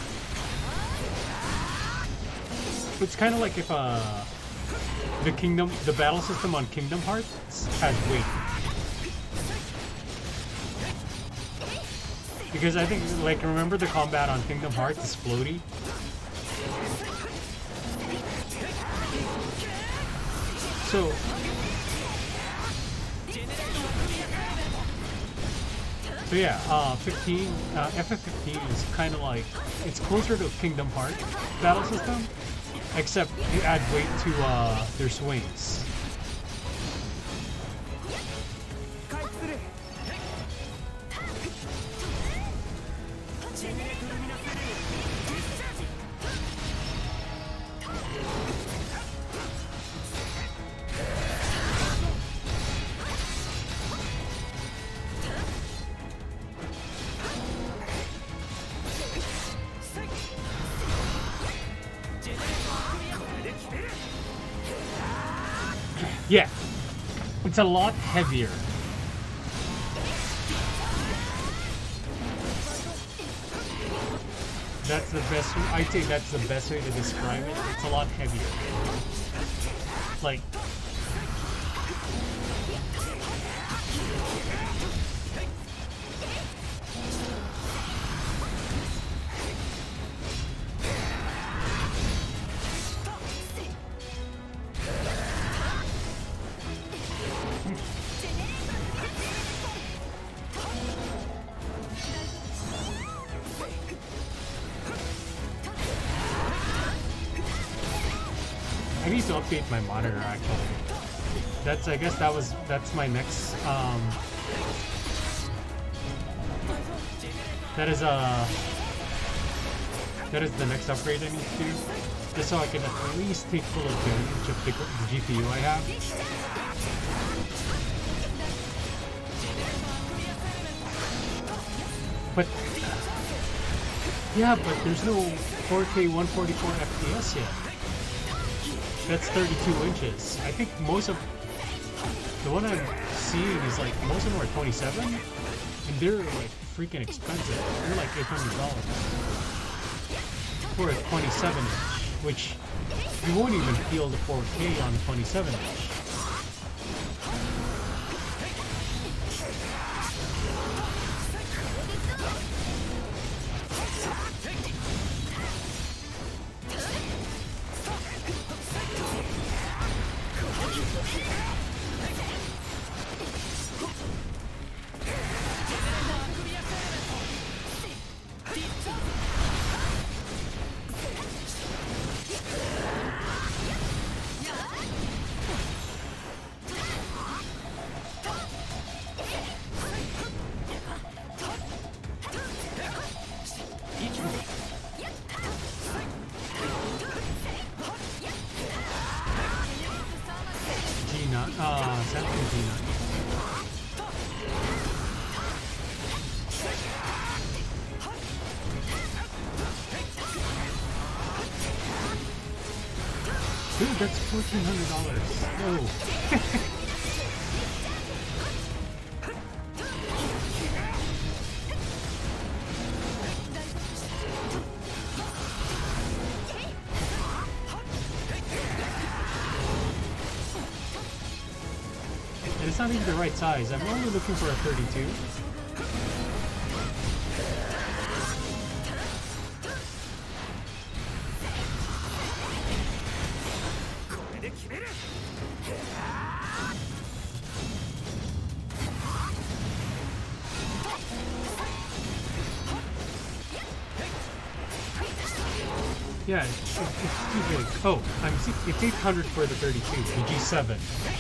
It's kind of like if uh, the kingdom, the battle system on Kingdom Hearts has weight. Because I think, like, remember the combat on Kingdom Hearts is floaty? So... So yeah, uh, fifteen, uh, F F fifteen is kind of like, it's closer to Kingdom Hearts battle system, except you add weight to uh, their swings. Yeah, it's a lot heavier. That's the best, I'd say that's the best way to describe it. It's a lot heavier. Like, I need to update my monitor actually. That's, I guess that was, that's my next, um, that is, uh, that is the next upgrade I need to do. Just so I can at least take full advantage of the, the G P U I have. But, yeah, but there's no four K one forty-four F P S yet. That's thirty-two inches. I think most of the one I'm seeing is like most of them are twenty-seven, and they're like freaking expensive. They're like eight hundred dollars for a twenty-seven inch, which you won't even feel the four K on twenty-seven inch. nine. Uh, seventeen G nine. Dude, that's fourteen hundred dollars. Whoa. And it's not even the right size. I'm only looking for a thirty-two. Yeah, it's, it's too big. Oh, I'm it's eight hundred for the thirty-two, the G seven.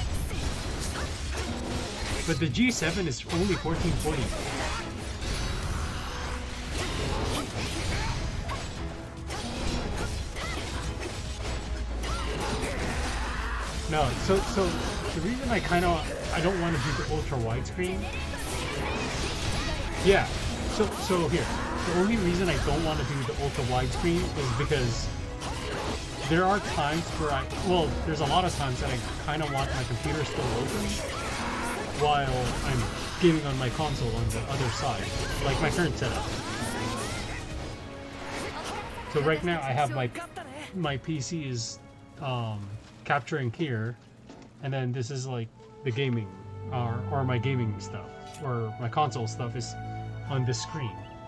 But the G seven is only fourteen forty. No, so so the reason I kind of I don't want to do the ultra widescreen. Yeah. So so here, the only reason I don't want to do the ultra widescreen is because there are times where I well, there's a lot of times that I kind of want my computer still open while I'm gaming on my console on the other side, like my current setup. So right now I have my my P C is um, capturing here, and then this is like the gaming or or my gaming stuff or my console stuff is on this screen.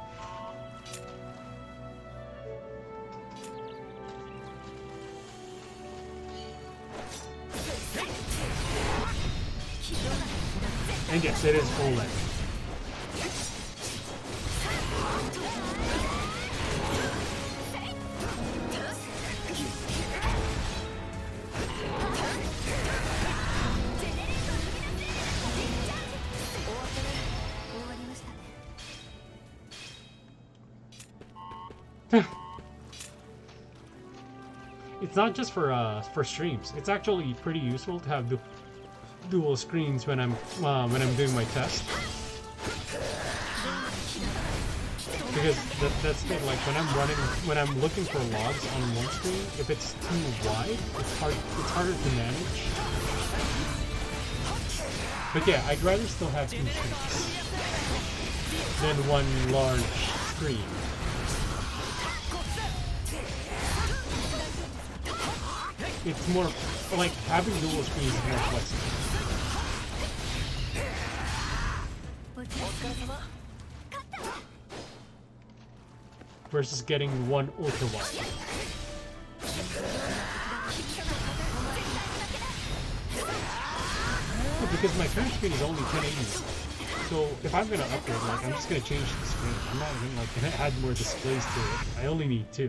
And yes, it is OLED. It's not just for uh, for streams. It's actually pretty useful to have the dual screens when I'm uh, when I'm doing my test, because that, that's the thing. Like when I'm running, when I'm looking for logs on one screen, if it's too wide, it's hard. It's harder to manage. But yeah, I'd rather still have two screens than one large screen. It's more like having dual screens is more flexible. Versus getting one ultra wide. Well, because my current screen is only ten eighty. So if I'm gonna upgrade, like I'm just gonna change the screen. I'm not gonna like gonna add more displays to it. I only need two.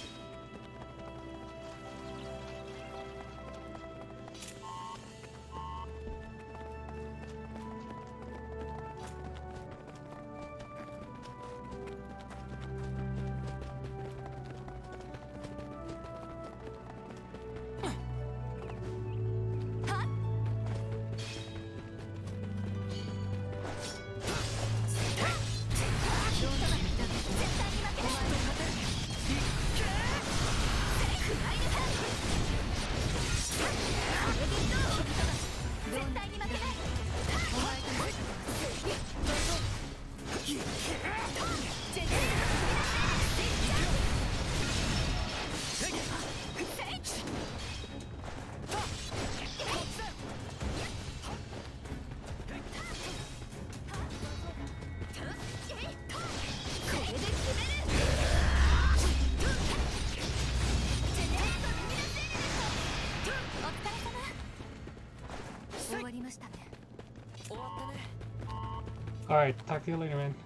Alright, talk to you later, man.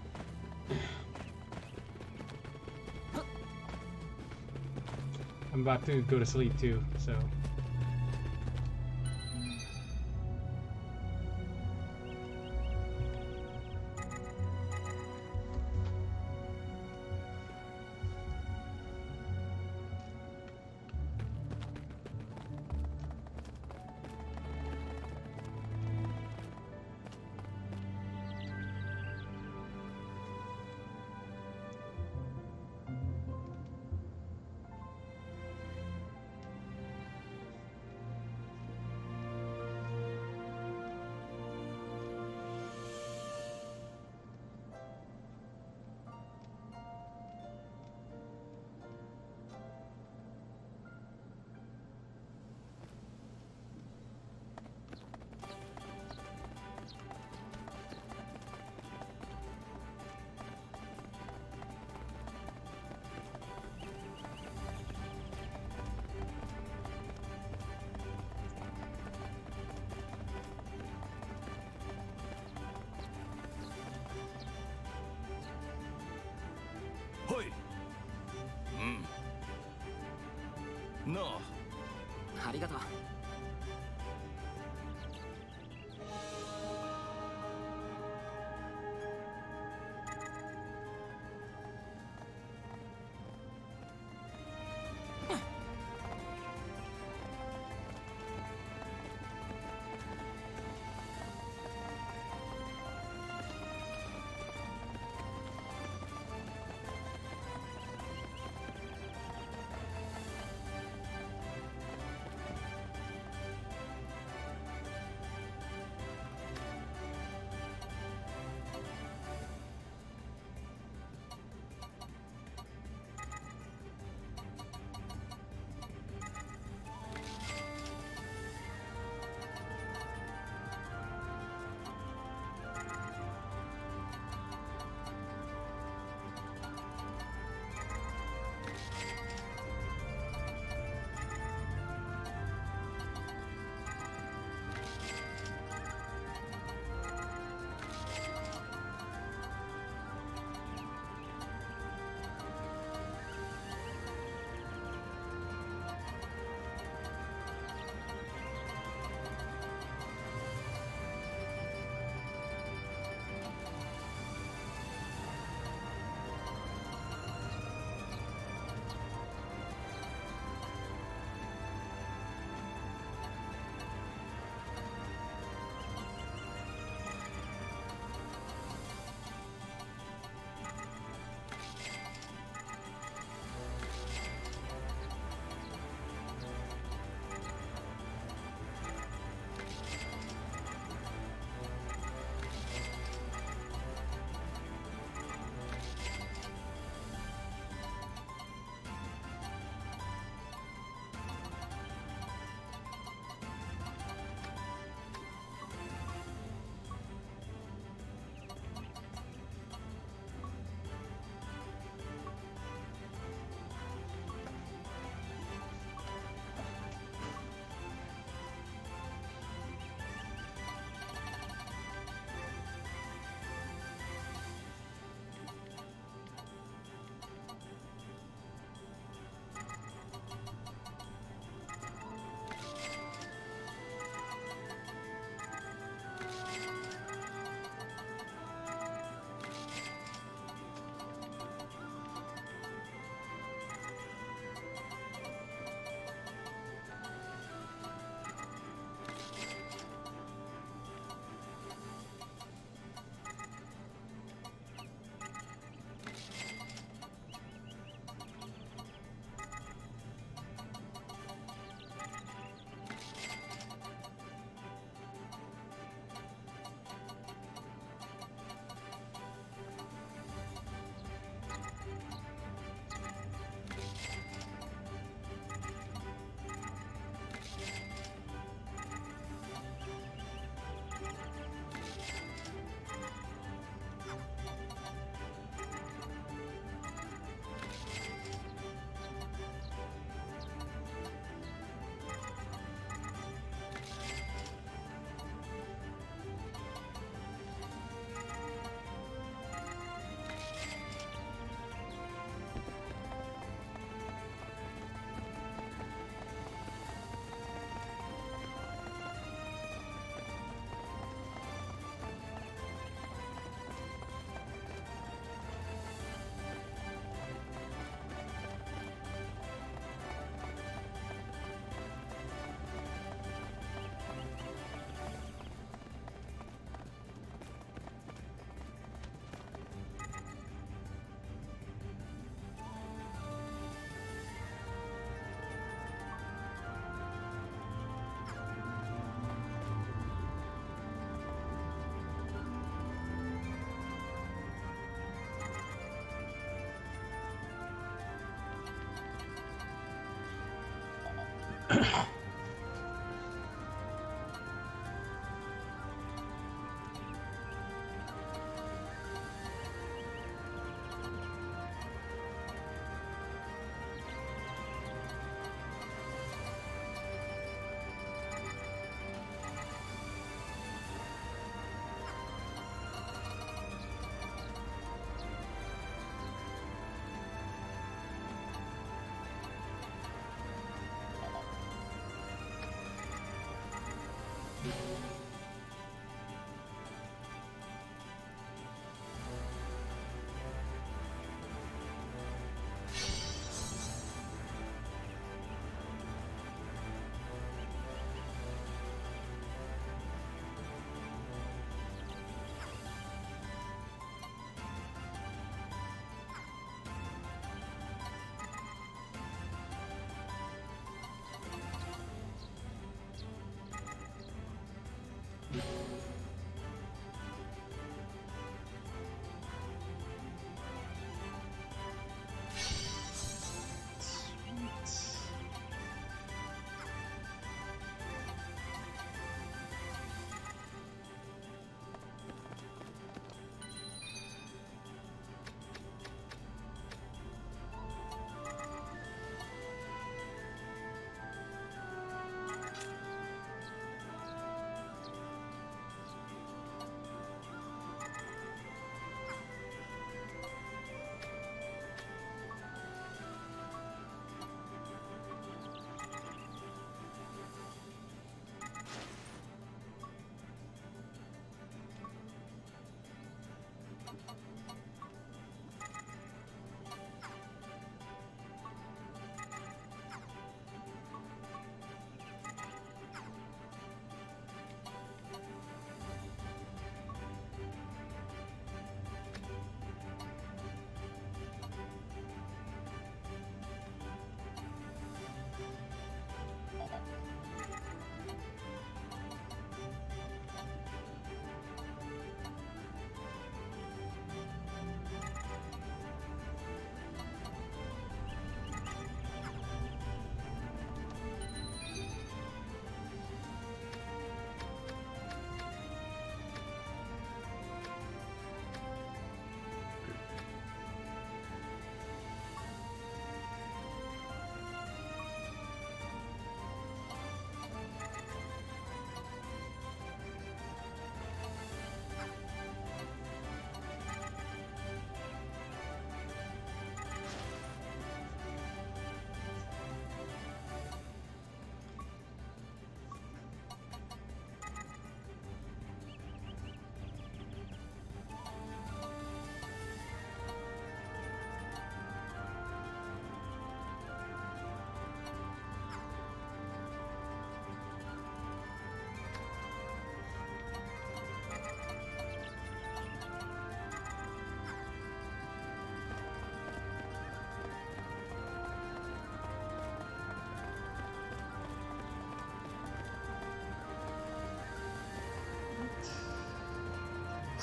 I'm about to go to sleep too, so. ありがとう。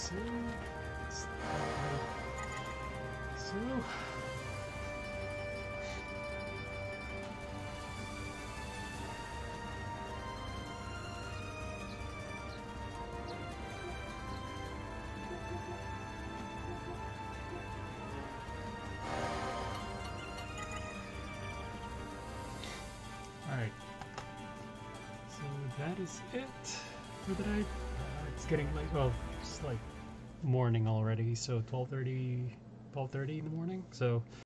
So, so all right. So that is it for the day. Uh, it's getting late. Well, it's like morning already. So twelve thirty, twelve thirty in the morning. So